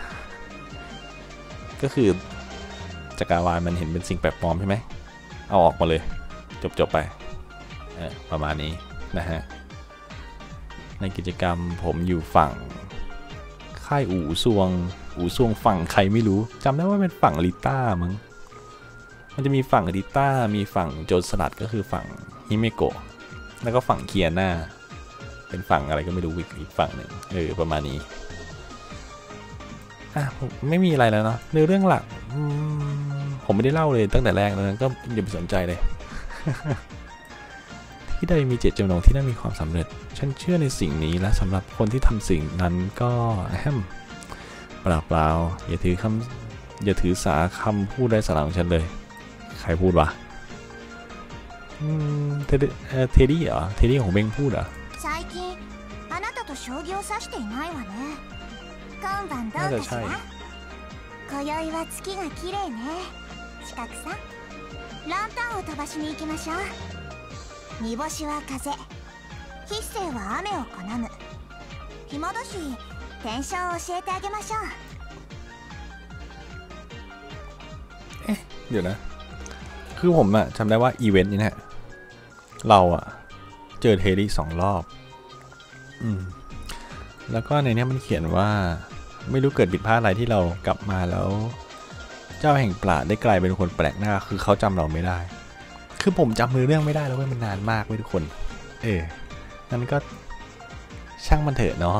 ก็คือจักรวาลมันเห็นเป็นสิ่งแปลกปลอมใช่ไหมเอาออกมาเลยจบๆไปเออประมาณนี้นะฮะในกิจกรรมผมอยู่ฝั่งค่ายอู่ซวงอู่ซวงฝั่งใครไม่รู้จำได้ว่าเป็นฝั่งลิต้ามั้งมันจะมีฝั่งลิต้ามีฝั่งโจรสลัดก็คือฝั่งฮิเมโกะแล้วก็ฝั่งเคียน่าเป็นฝั่งอะไรก็ไม่รู้อีกฝั่งหนึ่งเออประมาณนี้อ่ะไม่มีอะไรแล้วเนาะในเรื่องหลักผมไม่ได้เล่าเลยตั้งแต่แรกแล้วก็อย่าไปสนใจเลย ที่ใดมีเจตจำนงที่นั่นมีความสำเร็จฉันเชื่อในสิ่งนี้และสำหรับคนที่ทำสิ่งนั้นก็แฮมเปล่าเปล่าอย่าถือคำอย่าถือสาคำพูดไร้สาระของฉันเลยใครพูดวะเทเทดี้เหรอเทดี้ของเบ้งพูดเหรอ最近あなたと将棋を指していないわね今晩どうかしら今宵は月が綺麗ね四角さんランタンを飛ばしに行きましょう煮干しは風筆生は雨を好む暇だしテンションを教えてあげましょうเอ๊ะเดี๋ยวนะคือผมอะจำได้ว่าอีเวนต์นี้เนี่ยเราอะเจอเทดี้สองรอบอืมแล้วก็ในนี้มันเขียนว่าไม่รู้เกิดผิดพลาดอะไรที่เรากลับมาแล้วเจ้าแห่งปราดได้กลายเป็นคนแปลกหน้าคือเขาจำเราไม่ได้คือผมจำเรื่องไม่ได้แล้วเว้ยมันนานมากเว้ยทุกคนเออนั่นก็ช่างมันเถอะเนาะ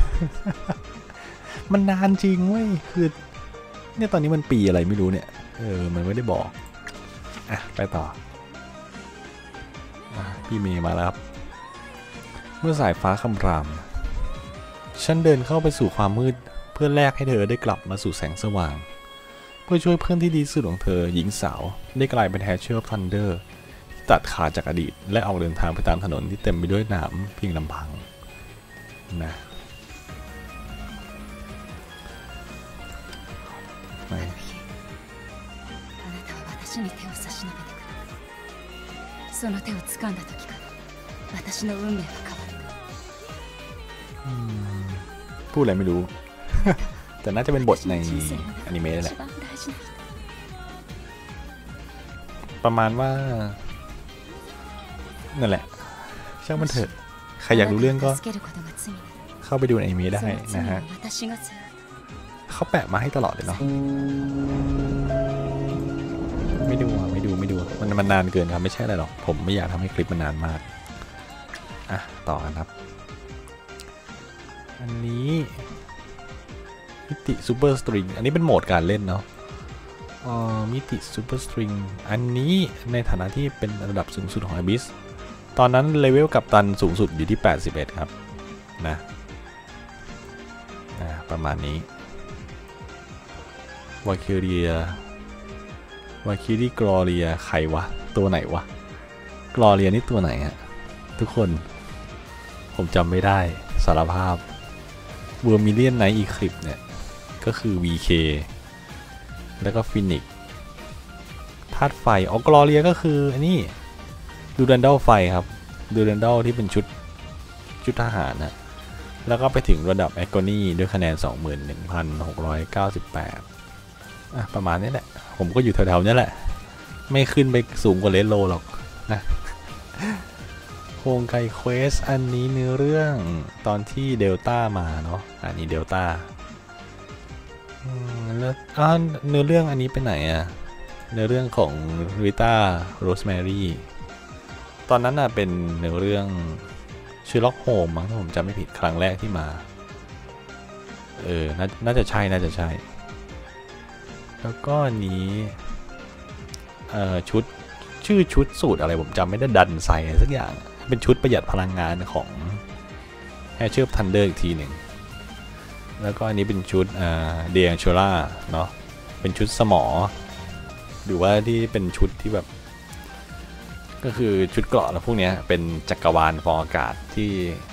มันนานจริงเว้ยคือเนี่ยตอนนี้มันปีอะไรไม่รู้เนี่ยเออมันไม่ได้บอกอ่ะไปต่ออ่ะพี่เมย์มาแล้วครับเมื่อสายฟ้าคำรามฉันเดินเข้าไปสู่ความมืดเพื่อแลกให้เธอได้กลับมาสู่แสงสว่างเพื่อช่วยเพื่อนที่ดีสุดของเธอหญิงสาวได้กลายเป็นแฮชเชอร์ทันเดอร์ที่ตัดขาดจากอดีตและออกเดินทางไปตามถนนที่เต็มไปด้วยหนามเพียงลำพังนะその手を掴んだ時から私の運命が変わったพูดอะไรไม่รู้ แต่น่าจะเป็นบทในอนิเมะแหละประมาณว่านั่นแหละช่างมันเถิดใครอยากรู้เรื่องก็เข้าไปดูในอนิเมะได้นะฮะเขาแปะมาให้ตลอดเลยเนาะไม่ดูไม่ดูไม่ดูมันมันนานเกินครับไม่ใช่อะไรหรอกผมไม่อยากทำให้คลิปมันนานมากอ่ะต่อกันครับอันนี้มิติซูเปอร์สตริงอันนี้เป็นโหมดการเล่นเนาะอ๋อมิติซูเปอร์สตริงอันนี้ในฐานะที่เป็นระดับสูงสุดของ Abyss ตอนนั้นเลเวลกัปตันสูงสุดอยู่ที่แปดสิบเอ็ดครับนะอ่าประมาณนี้วาคิเรียวาคิรีกรอเรียใครวะตัวไหนวะกรอเรียนี่ตัวไหนฮะทุกคนผมจำไม่ได้สารภาพเวอร์มิเลียนไนท์อีคลิปเนี่ยก็คือ วี เค แล้วก็ฟินิกถ้าาตุไฟออกลอเรียก็คืออันนี้ดูรันดัลไฟครับดูรันดัลที่เป็นชุดชุดทหารนะแล้วก็ไปถึงระดับแอคโกนีด้วยคะแนน สองหมื่นหนึ่งพันหกร้อยเก้าสิบแปด อ่ะประมาณนี้แหละผมก็อยู่แถวๆนี้แหละไม่ขึ้นไปสูงกว่าเลสโลหรอกนะโครงไกเควสอันนี้เนื้อเรื่องตอนที่เดลต้ามาเนาะอันนี้เดลต้าแล้วอ่าเนื้อเรื่องอันนี้ไปไหนอะเนื้อเรื่องของริต้าโรสแมรี่ตอนนั้นน่ะเป็นเนื้อเรื่องชื่อล็อกโฮมมั้งถ้าผมจำไม่ผิดครั้งแรกที่มาเออ น, น่าจะใช่น่าจะใช่แล้วก็นี้เอ่อชุดชื่อชุดสูตรอะไรผมจำไม่ได้ดันใส่สักอย่างเป็นชุดประหยัดพลังงานของแฮชเชอร์ทันเดอร์อีกทีหนึ่งแล้วก็อันนี้เป็นชุดอ่าเดียงโชล่าเนาะเป็นชุดสมอหรือว่าที่เป็นชุดที่แบบก็คือชุดเกราะแล้วพวกนี้เป็นจักรวาลฟองอากาศที่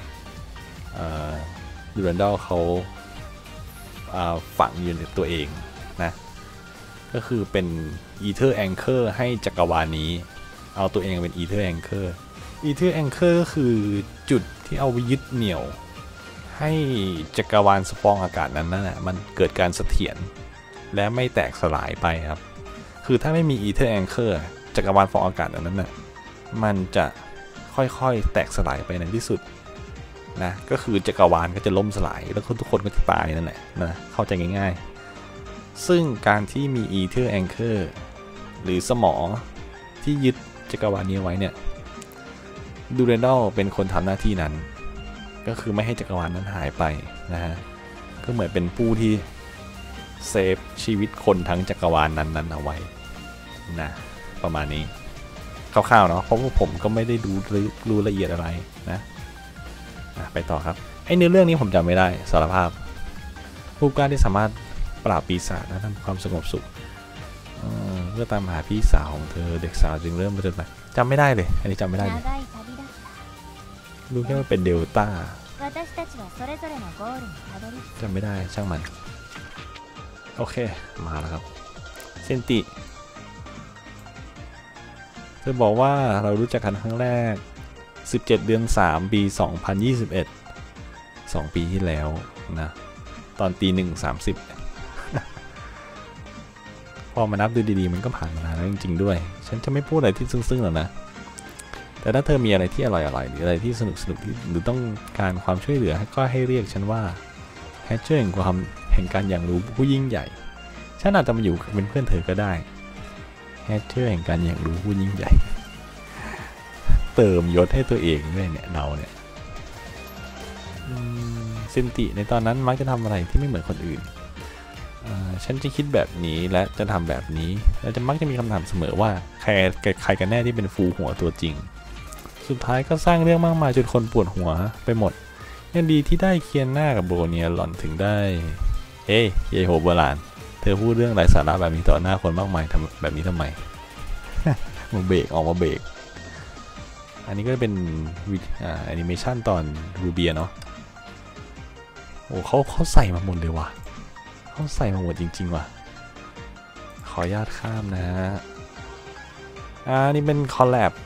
ดูรันดัลเขาฝังอยู่ในตัวเองนะก็คือเป็น Ether Anchor ให้จักรวาลนี้เอาตัวเองเป็น Ether Anchor Ether Anchor ก็คือจุดที่เอาไว้ยึดเหนี่ยวให้จักรวาลฟองอากาศนั้นนะมันเกิดการเสถียรและไม่แตกสลายไปครับคือถ้าไม่มี Ether Anchor จักรวาลฟองอากาศนั้นนะมันจะค่อยๆแตกสลายไปในที่สุดนะก็คือจักรวาลก็จะล่มสลายแล้วทุกคนก็จะตายนั่นแหละนะเข้าใจง่ายๆซึ่งการที่มี Ether Anchor หรือสมอที่ยึดจักรวาลนี้ไว้เนี่ยดูเรนดัลเป็นคนทำหน้าที่นั้นก็คือไม่ให้จักรวาลนั้นหายไปนะฮะก็เหมือนเป็นผู้ที่เซฟชีวิตคนทั้งจักรวาลนั้นๆเอาไว้นะประมาณนี้คร่าวๆเนาะเพราะว่าผมก็ไม่ได้ดูรู้ละเอียดอะไรนะไปต่อครับไอ้เนื้อเรื่องนี้ผมจำไม่ได้สารภาพผู้กล้าที่สามารถปราบปีศาจและทำความสงบสุขเพื่อตามหาพี่สาวของเธอเด็กสาวจึงเริ่มมาจนไปจำไม่ได้เลยอันนี้จำไม่ได้เลยรู้แค่ว่าเป็นเดลต้าจำไม่ได้ช่างมันโอเคมาแล้วครับเซนติเธอบอกว่าเรารู้จักกันครั้งแรกสิบเจ็ดเดือนสามปีสองพันยี่สิบเอ็ด สองปีที่แล้วนะตอนตีหนึ่งสามสิบพอมานับดูดีๆมันก็ผ่านมานานแล้วจริงๆด้วยฉันจะไม่พูดอะไรที่ซึ้งๆหรอกนะแต่ถ้าเธอมีอะไรที่อร่อยๆหรืออะไรที่สนุกๆหรือต้องการความช่วยเหลือก็ให้เรียกฉันว่าแฮชเชอร์แห่งความแห่งการอย่างรู้ผู้ยิ่งใหญ่ฉันอาจจะมาอยู่เป็นเพื่อนเธอก็ได้แฮชเชอร์แห่งการอย่างรู้ผู้ยิ่งใหญ่เติมยศให้ตัวเองด้วยเนี่ยเราเนี่ยเซนติในตอนนั้นมักจะทำอะไรที่ไม่เหมือนคนอื่นฉันจะคิดแบบนี้และจะทำแบบนี้และจะมักจะมีคำถามเสมอว่าใครใครกันแน่ที่เป็นฟูหัวตัวจริงสุดท้ายก็สร้างเรื่องมากมายจนคนปวดหัวไปหมดยังดีที่ได้เคียนหน้ากับโบเนียหล่อนถึงได้เฮ้ยเยโฮโบราณเธอพูดเรื่องไร้สาระแบบนี้ต่อหน้าคนมากมายทำแบบนี้ทำไม มาเบรกออกมาเบรกอันนี้ก็เป็นอ่าแอนิเมชันตอนรูเบียเนาะโอ้เขาเขาใส่มาหมดเลยว่ะเขาใส่มาหมดจริงๆว่ะขออนุญาตข้ามนะฮะอ่านี่เป็นคอลแลบ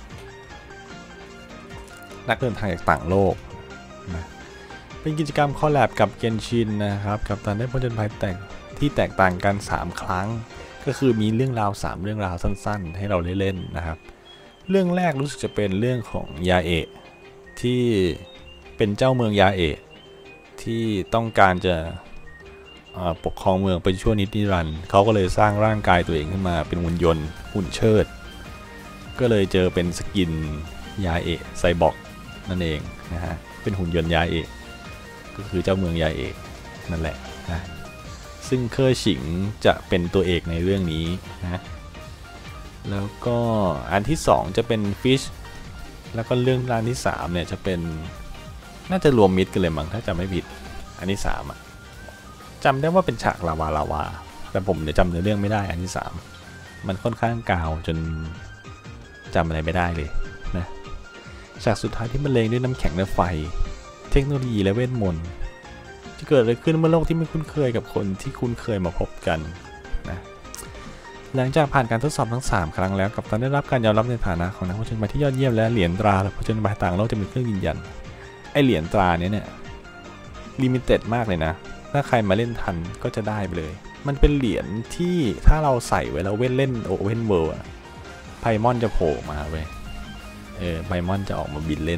นักเดินทางจากต่างโลกนะเป็นกิจกรรมคอลแลบกับเกนชินนะครับกับตอนได้ผจญภัยแตกที่แตกต่างกันสามครั้งก็คือมีเรื่องราวสามเรื่องราวสั้นๆให้เราเล่นๆนะครับเรื่องแรกรู้สึกจะเป็นเรื่องของยาเอะที่เป็นเจ้าเมืองยาเอะที่ต้องการจะปกครองเมืองไปชั่วนิรันดร์เขาก็เลยสร้างร่างกายตัวเองขึ้นมาเป็นหุ่นยนต์หุ่นเชิดก็เลยเจอเป็นสกินยาเอะไซบอร์กนั่นเองนะฮะเป็นหุ่นยนต์ยาเอะก็คือเจ้าเมืองยาเอะนั่นแหละนะซึ่งเคอร์ฉิงจะเป็นตัวเอกในเรื่องนี้นะแล้วก็อันที่สองจะเป็นฟิชแล้วก็เรื่องอันที่สามเนี่ยจะเป็นน่าจะรวมมิดกันเลยมั้งถ้าจำไม่ผิดอันที่สามอ่ะจำได้ว่าเป็นฉากลาวาลาวาแต่ผมเนี่ยจำเนื้อเรื่องไม่ได้อันที่สามมันค่อนข้างกาวจนจำอะไรไม่ได้เลยนะฉากสุดท้ายที่บรรเลงด้วยน้ำแข็งและไฟเทคโนโลยีและเวทมนต์จะเกิดอะไรขึ้นเมื่อโลกที่ไม่คุ้นเคยกับคนที่คุ้นเคยมาพบกันนะหลังจากผ่านการทดสอบทั้งสามครั้งแล้วกัปตันได้รับการยอมรับในฐานะของนักผจญภัยที่ยอดเยี่ยมและเหรียญตราผจญภัยต่างโลกจะมีเครื่องยืนยันไอเหรียญตราเนี้ยเนี่ยลิมิเต็ดมากเลยนะถ้าใครมาเล่นทันก็จะได้ไปเลยมันเป็นเหรียญที่ถ้าเราใส่ไว้แล้วเว้นเล่นโอเว่นเวิลด์อะไพมอนจะโผล่มาเว้ยเออไพมอนจะออกมาบินเล่น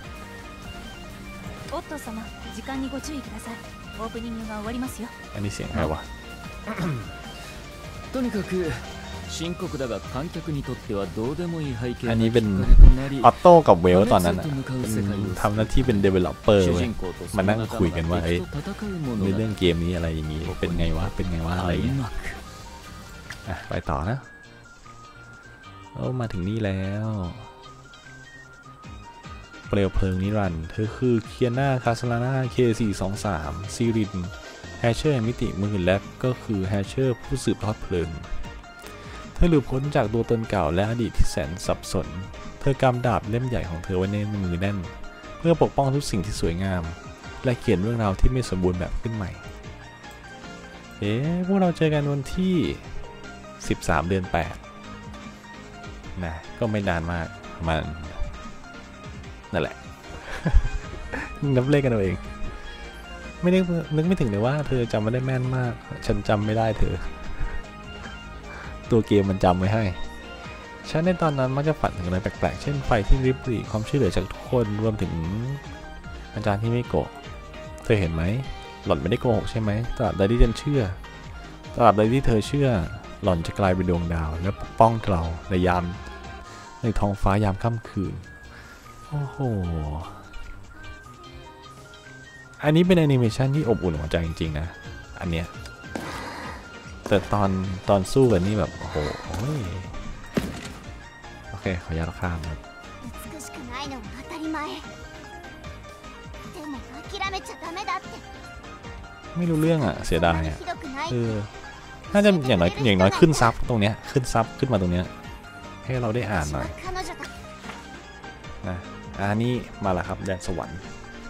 オット様、時間にご注意ください。オープニングが終わりますよ。 อันนี้เสียงใครวะとにかく深刻だが観客にとってはどうでもいい背景อันนี้เป็นออโต้กับเวลตอนนั้นอะทำหน้าที่เป็น developer เว้ยมานั่งคุยกันว่าไอ้ในเรื่องเกมนี้อะไรอย่างนี้เป็นไงวะเป็นไงวะอะไรอย่างเงี้ยอ่ะไปต่อนะโอ้มาถึงนี่แล้วเปลวเพลิงนิรันดร์เธอคือเคียนาคาสลาน่า เค สี่สองสาม ซีรินแฮชเชอร์มิติมือและก็คือแฮชเชอร์ผู้สืบทอดเพลิงเธอหลุดพ้นจากตัวตนเก่าและอดีตที่แสนสับสนเธอกำดาบเล่มใหญ่ของเธอไว้ในมือแน่นเพื่อปกป้องทุกสิ่งที่สวยงามและเขียนเรื่องราวที่ไม่สมบูรณ์แบบขึ้นใหม่เอ๊ะพวกเราเจอกันวันที่สิบสามเดือนแปดนะก็ไม่นานมากมันนั่นแหละ นับเลขกันเอาเองไม่ได้นึกไม่ถึงเลยว่าเธอจำไม่ได้แม่นมากฉันจำไม่ได้เธอตัวเกมมันจำไว้ให้ฉันในตอนนั้นมักจะฝันถึงอะไรแปลกๆเช่นไฟที่ริบหรี่ความช่วยเหลือจากทุกคนรวมถึงอาจารย์ที่ไม่โกหกเธอเห็นไหมหล่อนไม่ได้โกหกใช่ไหมตราบใดที่ฉันเชื่อตราบใดที่เธอเชื่อหล่อนจะกลายเป็นดวงดาวและปกป้องเราในยามในท้องฟ้ายามค่ำคืนโอ้โหอันนี้เป็นแอนิเมชันที่อบอุ่นหัวใจจริงๆนะอันเนี้ยแต่ตอนตอนสู้กันนี่แบบโอ้โหโอเคขออนุญาตข้ามครับไม่รู้เรื่องอ่ะเสียดายอ่ะคือน่าจะอย่างน้อยอย่างน้อยขึ้นซับตรงเนี้ยขึ้นซับขึ้นมาตรงเนี้ยให้เราได้อ่านหน่อยนะอันนี้มาแล้วครับแดนสวรรค์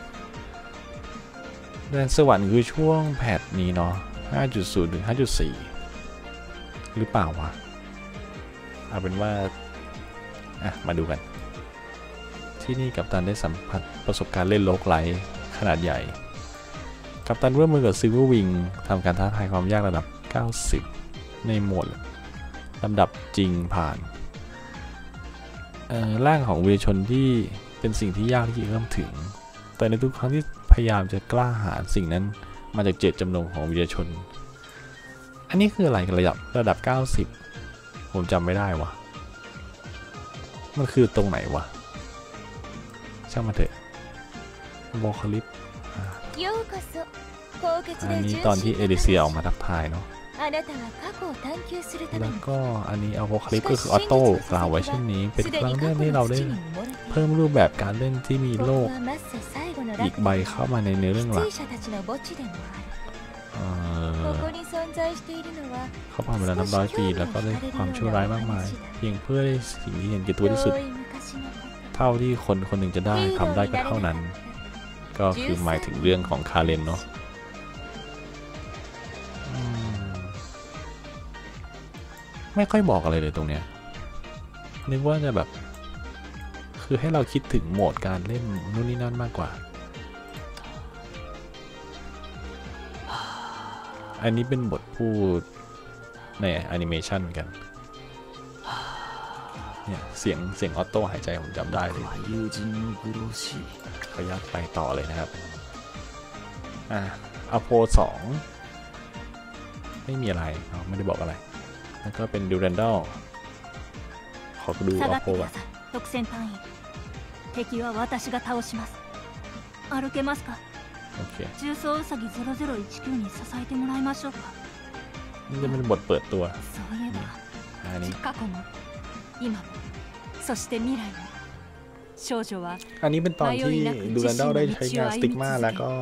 แดนสวรรค์คือช่วงแพทนี้เนาะ ห้าจุดศูนย์ ถึง ห้าจุดสี่ หรือเปล่าวะเอาเป็นว่าอ่ะมาดูกันที่นี่กัปตันได้สัมผัสประสบการณ์เล่นโลกไลท์ขนาดใหญ่กัปตันร่วมมือกับซิลเวอร์วิงทำการท้าทายความยากระดับเก้าสิบในโหมดลำดับจริงผ่านร่างของวีรชนที่เป็นสิ่งที่ยากที่จะเอื้อมถึงแต่ในทุกครั้งที่พยายามจะกล้าหาญสิ่งนั้นมาจากเจตจำนงของวีรชนอันนี้คืออะไรกันระดับระดับเก้าสิบผมจำไม่ได้วะมันคือตรงไหนวะช่างมาเถอะวอลคลิปอันนี้ตอนที่เอลิเซียออกมาทักทายเนาะแล้วก็อันนี้อโวคลิปก็คือออโต้กล่าวไว้เช่นนี้เป็นครั้งแรกที่เราได้เพิ่มรูปแบบการเล่นที่มีโลกอีกใบเข้ามาในเนื้อเรื่องหลักเขาผ่านมาแล้วนับร้อยปีแล้วก็ได้ความชั่วร้ายมากมายเพียงเพื่อได้สิ่งที่เห็นแก่ตัวที่สุดเท่าที่คนคนหนึ่งจะได้ทำได้ก็เท่านั้นก็คือหมายถึงเรื่องของคาเรนเนาะไม่ค่อยบอกอะไรเลยตรงเนี้ยนึกว่าจะแบบคือให้เราคิดถึงโหมดการเล่นนู่นนี่นั่นมากกว่าอันนี้เป็นบทพูดในแอนิเมชันเหมือนกันเนี่ยเสียงเสียงออโต้หายใจผมจำได้เลยขออนุญาตไปต่อเลยนะครับอ่ะอโพสองไม่มีอะไรไม่ได้บอกอะไรแล้วก็เป็นดูเรนดัลขอดูอโพก่อนโอเคนี่จะเป็นบทเปิดตัวอันนี้อันนี้เป็นตอนที่ดูแลนดัลได้ใช้งานสติกมาแล้วก็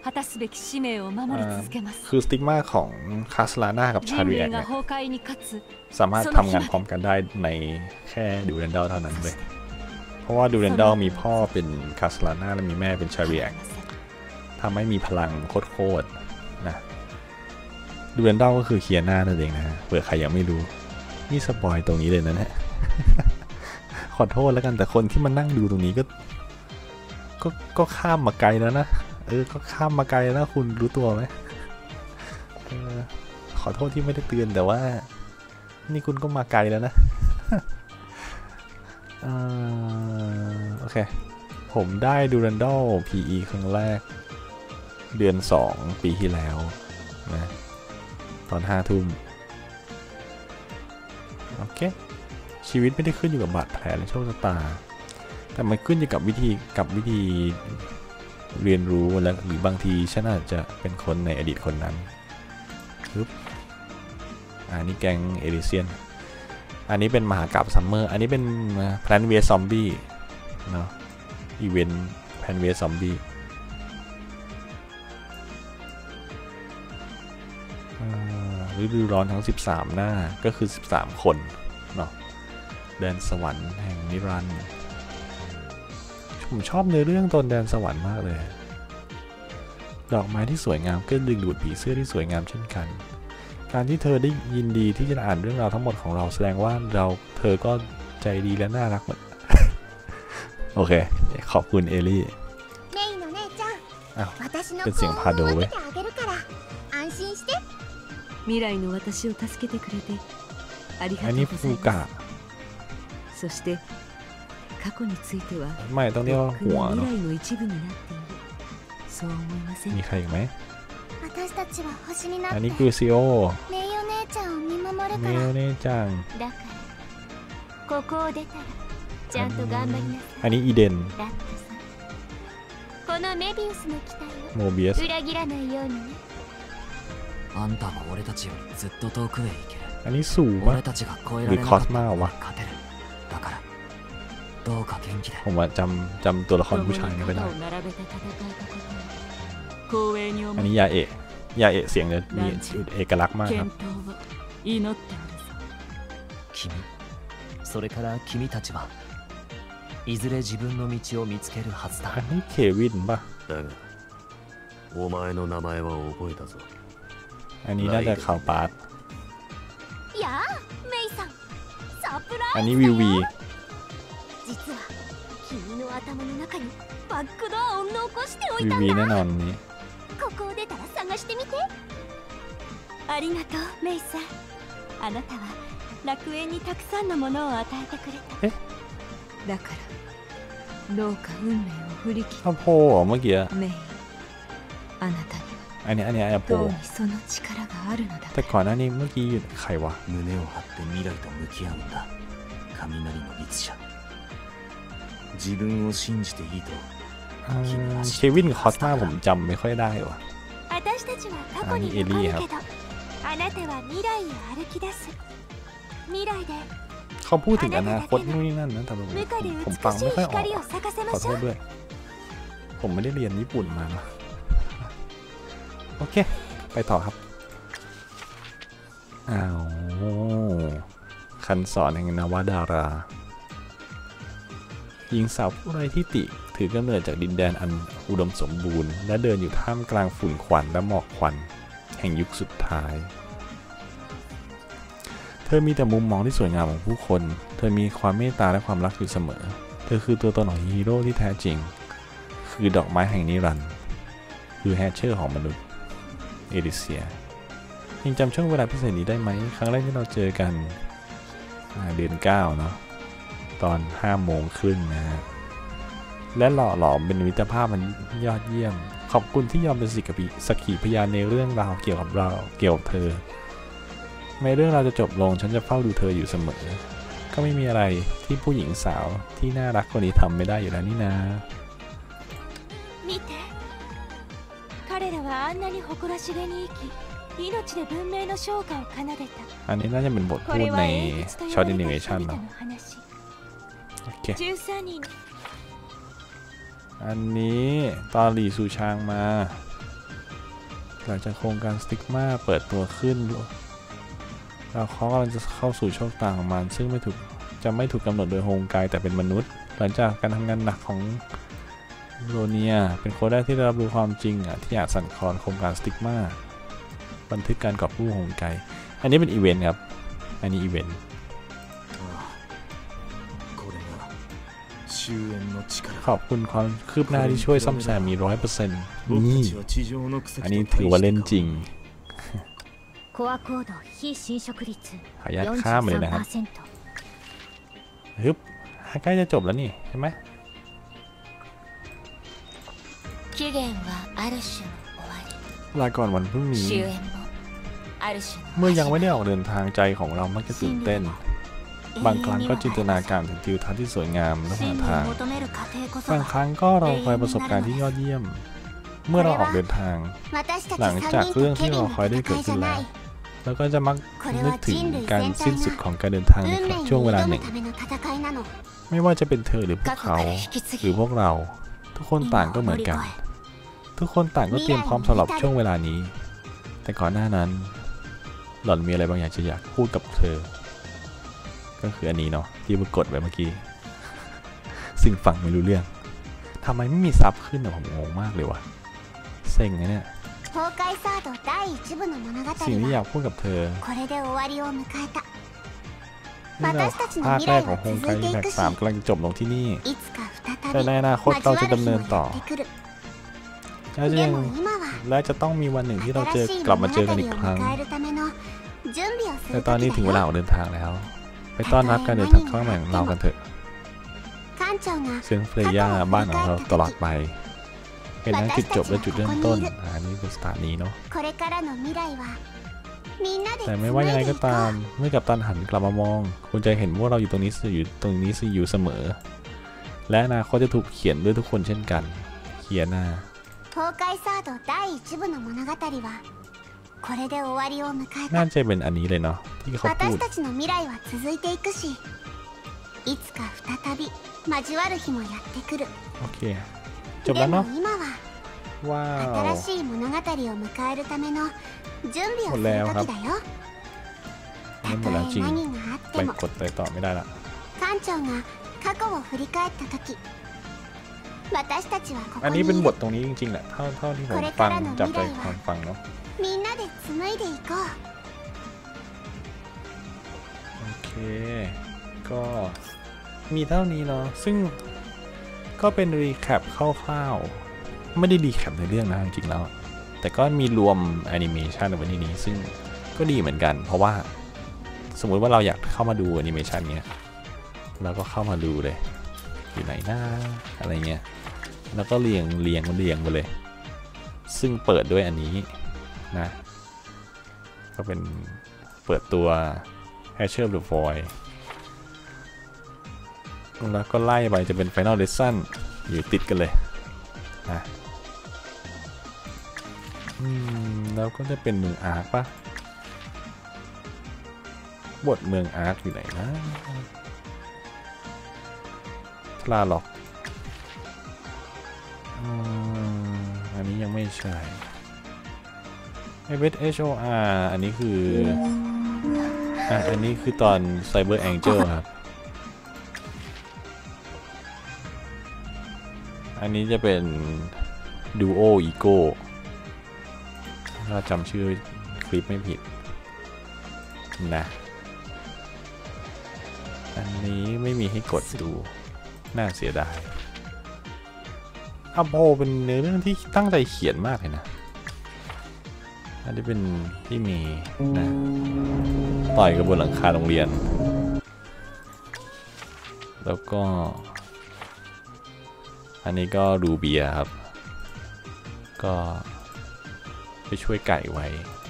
คือสติกมาของคาสลาน่ากับชาริแอกเนี่ยสามารถทำงานพร้อมกันได้ในแค่ดูแลนดัลเท่านั้นเลยเพราะว่าดูแลนดัลมีพ่อเป็นคาสลาน่าและมีแม่เป็นชาริแอกทำให้มีพลังโคตรๆนะดูแลนดัลก็คือเคียน่านั่นเองนะฮะเผื่อใครยังไม่รู้นี่สปอยตรงนี้เลยนะเนี่ย ขอโทษแล้วกันแต่คนที่มานั่งดูตรงนี้ก็ก็ก็ข้ามมาไกลแล้วนะเออก็ข้ามมาไกลแล้วคุณรู้ตัวไหมเออขอโทษที่ไม่ได้เตือนแต่ว่านี่คุณก็มาไกลแล้วนะ เออโอเคผมได้ดูรันดอล พี อี ครั้งแรกเดือนสองปีที่แล้วนะตอนห้าทุ่มโอเคชีวิตไม่ได้ขึ้นอยู่กับบาดแผลและโชคชะตาแต่มันขึ้นอยู่กับวิธีกับวิธีเรียนรู้และหรือบางทีฉันอาจจะเป็นคนในอดีตคนนั้นปึ๊บอันนี้แก๊งเอลิเซียนอันนี้เป็นมหากาพย์ซัมเมอร์อันนี้เป็นแพลนเวสซอมบี้เนาะอีเวนต์แพลนเวสซอมบี้ฤดูร้อนทั้งสิบสามหน้าก็คือสิบสามคนเนาะแดนสวรรค์แห่งนิรันดร์ผมชอบในเรื่องตนแดนสวรรค์มากเลยดอกไม้ที่สวยงามก็ดึงดูดผีเสื้อที่สวยงามเช่นกันการที่เธอได้ยินดีที่จะอ่านเรื่องราวทั้งหมดของเราแสดงว่าเราเธอก็ใจดีและน่ารักเหมือน โอเคขอบคุณเอลี่อ้าวเป็นเสียงพาโดเว้ย未来の私を助けてくれてありがとうございます。 อันนี้ฟูกะそして過去についてはไม่ต้องเรียกว่าหัวเนาะ未来の一部になっている。そう思いません？ มีใครอีกไหม私たちは星になってอันนี้คือซิโอメイお姉ちゃんを見守るかเมらลเน่จังだからここを出たらちゃんと頑張りなさい。 อันนี้อีเดนラットさんこのメビウスの期待โมเบียสを裏切らないようにね。 あんたは俺たちよりずっと遠くへ行ける。 อันนี้สูงวะ俺たちが超えらหรือれなคอสかったらมาวะ勝てる。だからどうか元気で。 ผมว่าจำจำตัวละครผู้ชายไม่ได้อันนี้ยาเอะยาเอะเสียงจะมีเอกลักษณ์มากครับ君それから君たちはいずれ自分の道を見つけるはずだ。 อันนี้เควินป่ะだがお前の名前は覚えたぞ。 อันนี้น่าจะข่าวปาร์ตやあメイさんサプライズ。 อันนี้วิววี実は君の頭の中にバックドアを残しておいวิวたんวีแน่だ。 นอนนี้ここを出たら探してみて。ありがとうメイさん。あなたは楽園にたくさんのものを与えてくれた。 えだからどうか運命を振り切ข้าวโพดเมื่อกี้メイあなたにอันนี้อันนี้อาโปどうにその力があるのだ。 แต่ก่อนหน้านี้เมื่อกี้อยู่ใครวะ胸を張って未来と向き合うんだ。雷の律者。自分を信じていいと。 เควินกับคอสมาผมจำไม่ค่อยได้วะ私たちは過去に残るけどあなたは未来へ歩き出す。未来でเขาพูดถึงอนาคตนู่นนี่นั่นนะแต่ผมผมฟังไม่ค่อยออกขอโทษด้วยผมไม่ได้เรียนญี่ปุ่นมานะโอเคไปต่อครับอ้าวคันสอนแห่งนวดาราหญิงสาวผู้ไร้ที่ติถือกำเนิดจากดินแดนอันอุดมสมบูรณ์และเดินอยู่ท่ามกลางฝุ่นควันและหมอกควันแห่งยุคสุดท้ายเธอมีแต่มุมมองที่สวยงามของผู้คนเธอมีความเมตตาและความรักอยู่เสมอเธอคือตัวตนของฮีโร่ที่แท้จริงคือดอกไม้แห่งนิรันดร์คือแฮชเชอร์ของมนุษย์เอลิเซียยังจำช่วงเวลาพิเศษนี้ได้ไหมครั้งแรกที่เราเจอกันเดือนเก้าเนาะตอนห้าโมงครึ่งนะฮะและหล่อหลอมเป็นมิตรภาพมันยอดเยี่ยมขอบคุณที่ยอมเป็นสักขีพยานในเรื่องราวเกี่ยวกับเราเกี่ยวกับเธอในเรื่องราวจะจบลงฉันจะเฝ้าดูเธออยู่เสมอก็ไม่มีอะไรที่ผู้หญิงสาวที่น่ารักคนนี้ทำไม่ได้อยู่แล้วนี่นะ見て彼らはあんなに誇らしげに生き命で文明の昇華を奏でた。 อันนี้น่าจะเป็นบทพูดในช็อตแอนิเมชันเนาะโอเคอันนี้ตอนหลี่ซูชางมาหลังจากโครงการสติกมาเปิดตัวขึ้นเราเขากำลังจะเข้าสู่โชคตาของมันซึ่งไม่ถูกจะไม่ถูกกำหนดโดยโฮงไกแต่เป็นมนุษย์หลังจากการทำงานหนักของโรเนียเป็นคนแรกที่ได้รับรู้ความจริงอ่ะที่อยากสั่นคลอนโครงการสติกมาบันทึกการกอบกู้โฮงไกอันนี้เป็นอีเวนต์ครับอันนี้อีเวนต์ขอบคุณความคืบหน้าที่ช่วยซ่อมแซมมีร้อยเปอร์เซ็นต์นี่อันนี้ถือว่าเล่นจริงขออนุญาตข้ามเลยนะครับฮึบใกล้จะจบแล้วนี่ใช่ไหมลาก่อนวันพรุ่งนี้เมื่อยังไม่ได้ออกเดินทางใจของเรามักจะตื่นเต้นบางครั้งก็จินตนาการถึงทิวทัศน์ที่สวยงามระหว่างทางบางครั้งก็รอคอยประสบการณ์ที่ยอดเยี่ยมเมื่อเราออกเดินทางหลังจากเรื่องที่เราคอยได้เกิดขึ้นแล้วแล้วก็จะมักนึกถึงการสิ้นสุดของการเดินทางในช่วงเวลาหนึ่งไม่ว่าจะเป็นเธอหรือพวกเขาหรือพวกเราทุกคนต่างก็เหมือนกันทุกคนต่างก็เตรียมพร้อมสำหรับช่วงเวลานี้แต่ก่อนหน้านั้นหล่อนมีอะไรบางอย่างจะอยากพูดกับเธอก็คืออันนี้เนาะที่มันกดไปเมื่อกี้ซึ่งฟังไม่รู้เรื่องทำไมไม่มีซับขึ้นอะผมงงมากเลยวะเซ็งนะเนี่ยสิ่งที่อยากพูดกับเธอนี่เราภาคแรกของโฮงไกแบ็กสามกำลังจบลงที่นี่แต่ในอนาคตเราจะดำเนินต่อและจะยังและจะต้องมีวันหนึ่งที่เราเจอกลับมาเจอกันอีกครั้งแต่ตอนนี้ถึงเวลาออกเดินทางแล้วไปต้อนรับการเดินทางครั้งใหม่ของเรากันเถอะเสียงเฟรย่าบ้านของเราตลอดไปเป็นทั้งจุดจบและจุดเริ่มต้นอันนี้คือสถานีเนาะแต่ไม่ว่ายังไงก็ตามเมื่อกัปตันหันกลับมามองคุณจะเห็นว่าเราอยู่ตรงนี้อยู่ตรงนี้อยู่เสมอและอนาคตจะถูกเขียนด้วยทุกคนเช่นกันเขียนหน้าน่าจะเป็นอันนี้เลยเนาะที่เขาพูดโอเคจบแล้วเนาะว้าวหมดแล้วครับไม่หมดแล้วจริงไปกดไปต่อไม่ได้ละอันนี้เป็นบทตรงนี้จริงๆแหละเท่าเท่าที่ผมฟังจับใจความฟังเนาะโอเคก็มีเท่านี้เนาะซึ่งก็เป็นรีแคปคร่าวๆไม่ได้รีแคปในเรื่องนะจริงๆแล้วแต่ก็มีรวมแอนิเมชันในวันนี้ซึ่งก็ดีเหมือนกันเพราะว่าสมมุติว่าเราอยากเข้ามาดูแอนิเมชันเนี้ยเราก็เข้ามาดูเลยอยู่ไหนหน้าอะไรเงี้ยแล้วก็เรียงเรียงมันเรียงไปเลยซึ่งเปิดด้วยอันนี้นะก็เป็นเปิดตัว Hatcher the Void แล้วก็ไล่ไปจะเป็น Final Lesson อยู่ติดกันเลยนะอืมแล้วก็จะเป็นเมืองอาร์คปะบทเมืองอาร์คอยู่ไหนนะทลาล็อกอันนี้ยังไม่ใช่ไอเวท เอช โอ อาร์ อันนี้คืออ่ะอันนี้คือตอน Cyber Angel ครับอันนี้จะเป็น Duo Ego ถ้าจำชื่อคลิปไม่ผิดนะอันนี้ไม่มีให้กดดูน่าเสียดายอัพโพเป็นเนื้อเรื่องที่ตั้งใจเขียนมากเลยนะอันนี้เป็นที่มีนะต่อยกับบนหลังคาโรงเรียนแล้วก็อันนี้ก็รูเบียครับก็ไปช่วยไก่ไว้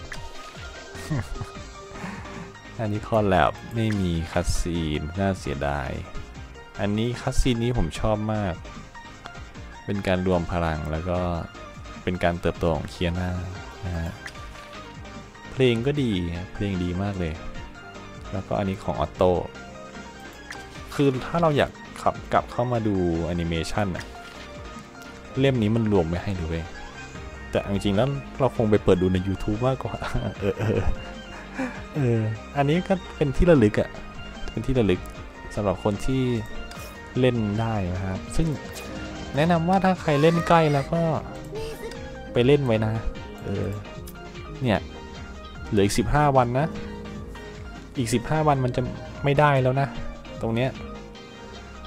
อันนี้คอลแลบไม่มีคัสซีนน่าเสียดายอันนี้คัสซีนนี้ผมชอบมากเป็นการรวมพลังแล้วก็เป็นการเติบโตของเคียน่านะฮะเพลงก็ดีเพลงดีมากเลยแล้วก็อันนี้ของออโต้คือถ้าเราอยากขับกลับเข้ามาดูแอนิเมชันอะเล่มนี้มันรวมไว้ให้ดูเองแต่จริงๆแล้วเราคงไปเปิดดูใน YouTube มากกว่าเออเออเอออันนี้ก็เป็นที่ระลึกอะเป็นที่ระลึกสำหรับคนที่เล่นได้นะครับซึ่งแนะนำว่าถ้าใครเล่นใกล้แล้วก็ไปเล่นไว้นะเออเนี่ยเหลืออีกสิบห้าวันนะอีกสิบห้าวันมันจะไม่ได้แล้วนะตรงเนี้ย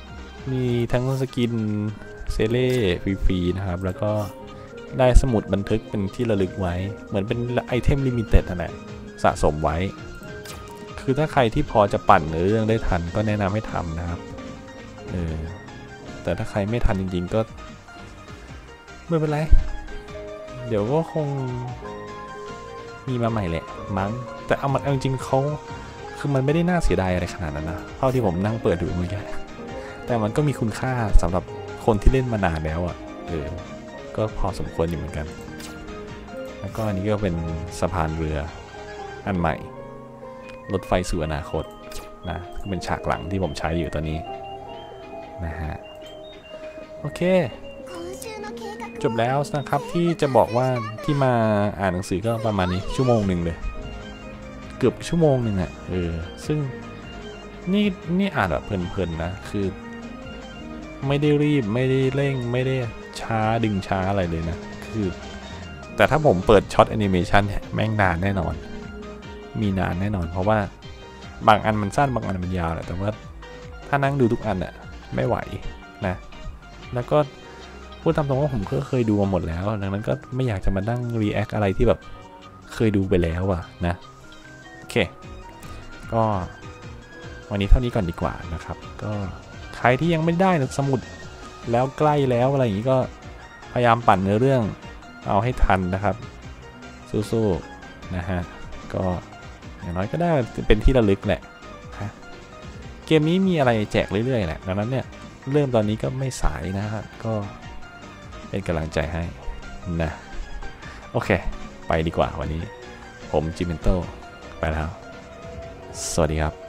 มีทั้งสกินเซเล่ฟรีๆนะครับแล้วก็ได้สมุดบันทึกเป็นที่ระลึกไว้เหมือนเป็นไอเทมลิมิเต็ดนั่นแหละสะสมไว้คือถ้าใครที่พอจะปั่นเรื่องได้ทันก็แนะนำให้ทำนะครับเออแต่ถ้าใครไม่ทันจริงๆก็ไม่เป็นไรเดี๋ยวก็คงมีมาใหม่แหละมั้งแต่เอามันจริงๆเขาคือมันไม่ได้น่าเสียดายอะไรขนาดนั้นนะเท่าที่ผมนั่งเปิดดูเมื่อกี้แต่มันก็มีคุณค่าสำหรับคนที่เล่นมานานแล้วอ่ะเออก็พอสมควรอยู่เหมือนกันแล้วก็อันนี้ก็เป็นสะพานเรืออันใหม่รถไฟสู่อนาคตนะก็เป็นฉากหลังที่ผมใช้อยู่ตอนนี้นะฮะโอเคจบแล้วนะครับที่จะบอกว่าที่มาอ่านหนังสือก็ประมาณนี้ชั่วโมงหนึ่งเลยเกือบชั่วโมงหนึ่งอ่ะเออซึ่งนี่นี่อ่านแบบเพลินๆนะคือไม่ได้รีบไม่ได้เร่งไม่ได้ช้าดึงช้าอะไรเลยนะคือแต่ถ้าผมเปิดช็อตแอนิเมชันเนี่ยแม่งนานแน่นอนมีนานแน่นอนเพราะว่าบางอันมันสั้นบางอันมันยาวแหละแต่ว่าถ้านั่งดูทุกอันอ่ะไม่ไหวนะแล้วก็พูดตามตรงว่าผมก็เคยดูมาหมดแล้วดังนั้นก็ไม่อยากจะมานั่งรีแอคอะไรที่แบบเคยดูไปแล้วอะนะโอเคก็วันนี้เท่านี้ก่อนดีกว่านะครับก็ใครที่ยังไม่ได้สมุดแล้วใกล้แล้วอะไรอย่างนี้ก็พยายามปั่นเนื้อเรื่องเอาให้ทันนะครับสู้ๆนะฮะก็อย่างน้อยก็ได้เป็นที่ระลึกแหละเกมนี้มีอะไรแจกเรื่อยๆแหละดังนั้นเนี่ยเริ่มตอนนี้ก็ไม่สายนะครับก็เป็นกำลังใจให้นะโอเคไปดีกว่าวันนี้ผมจิมเมนโตไปแล้วสวัสดีครับ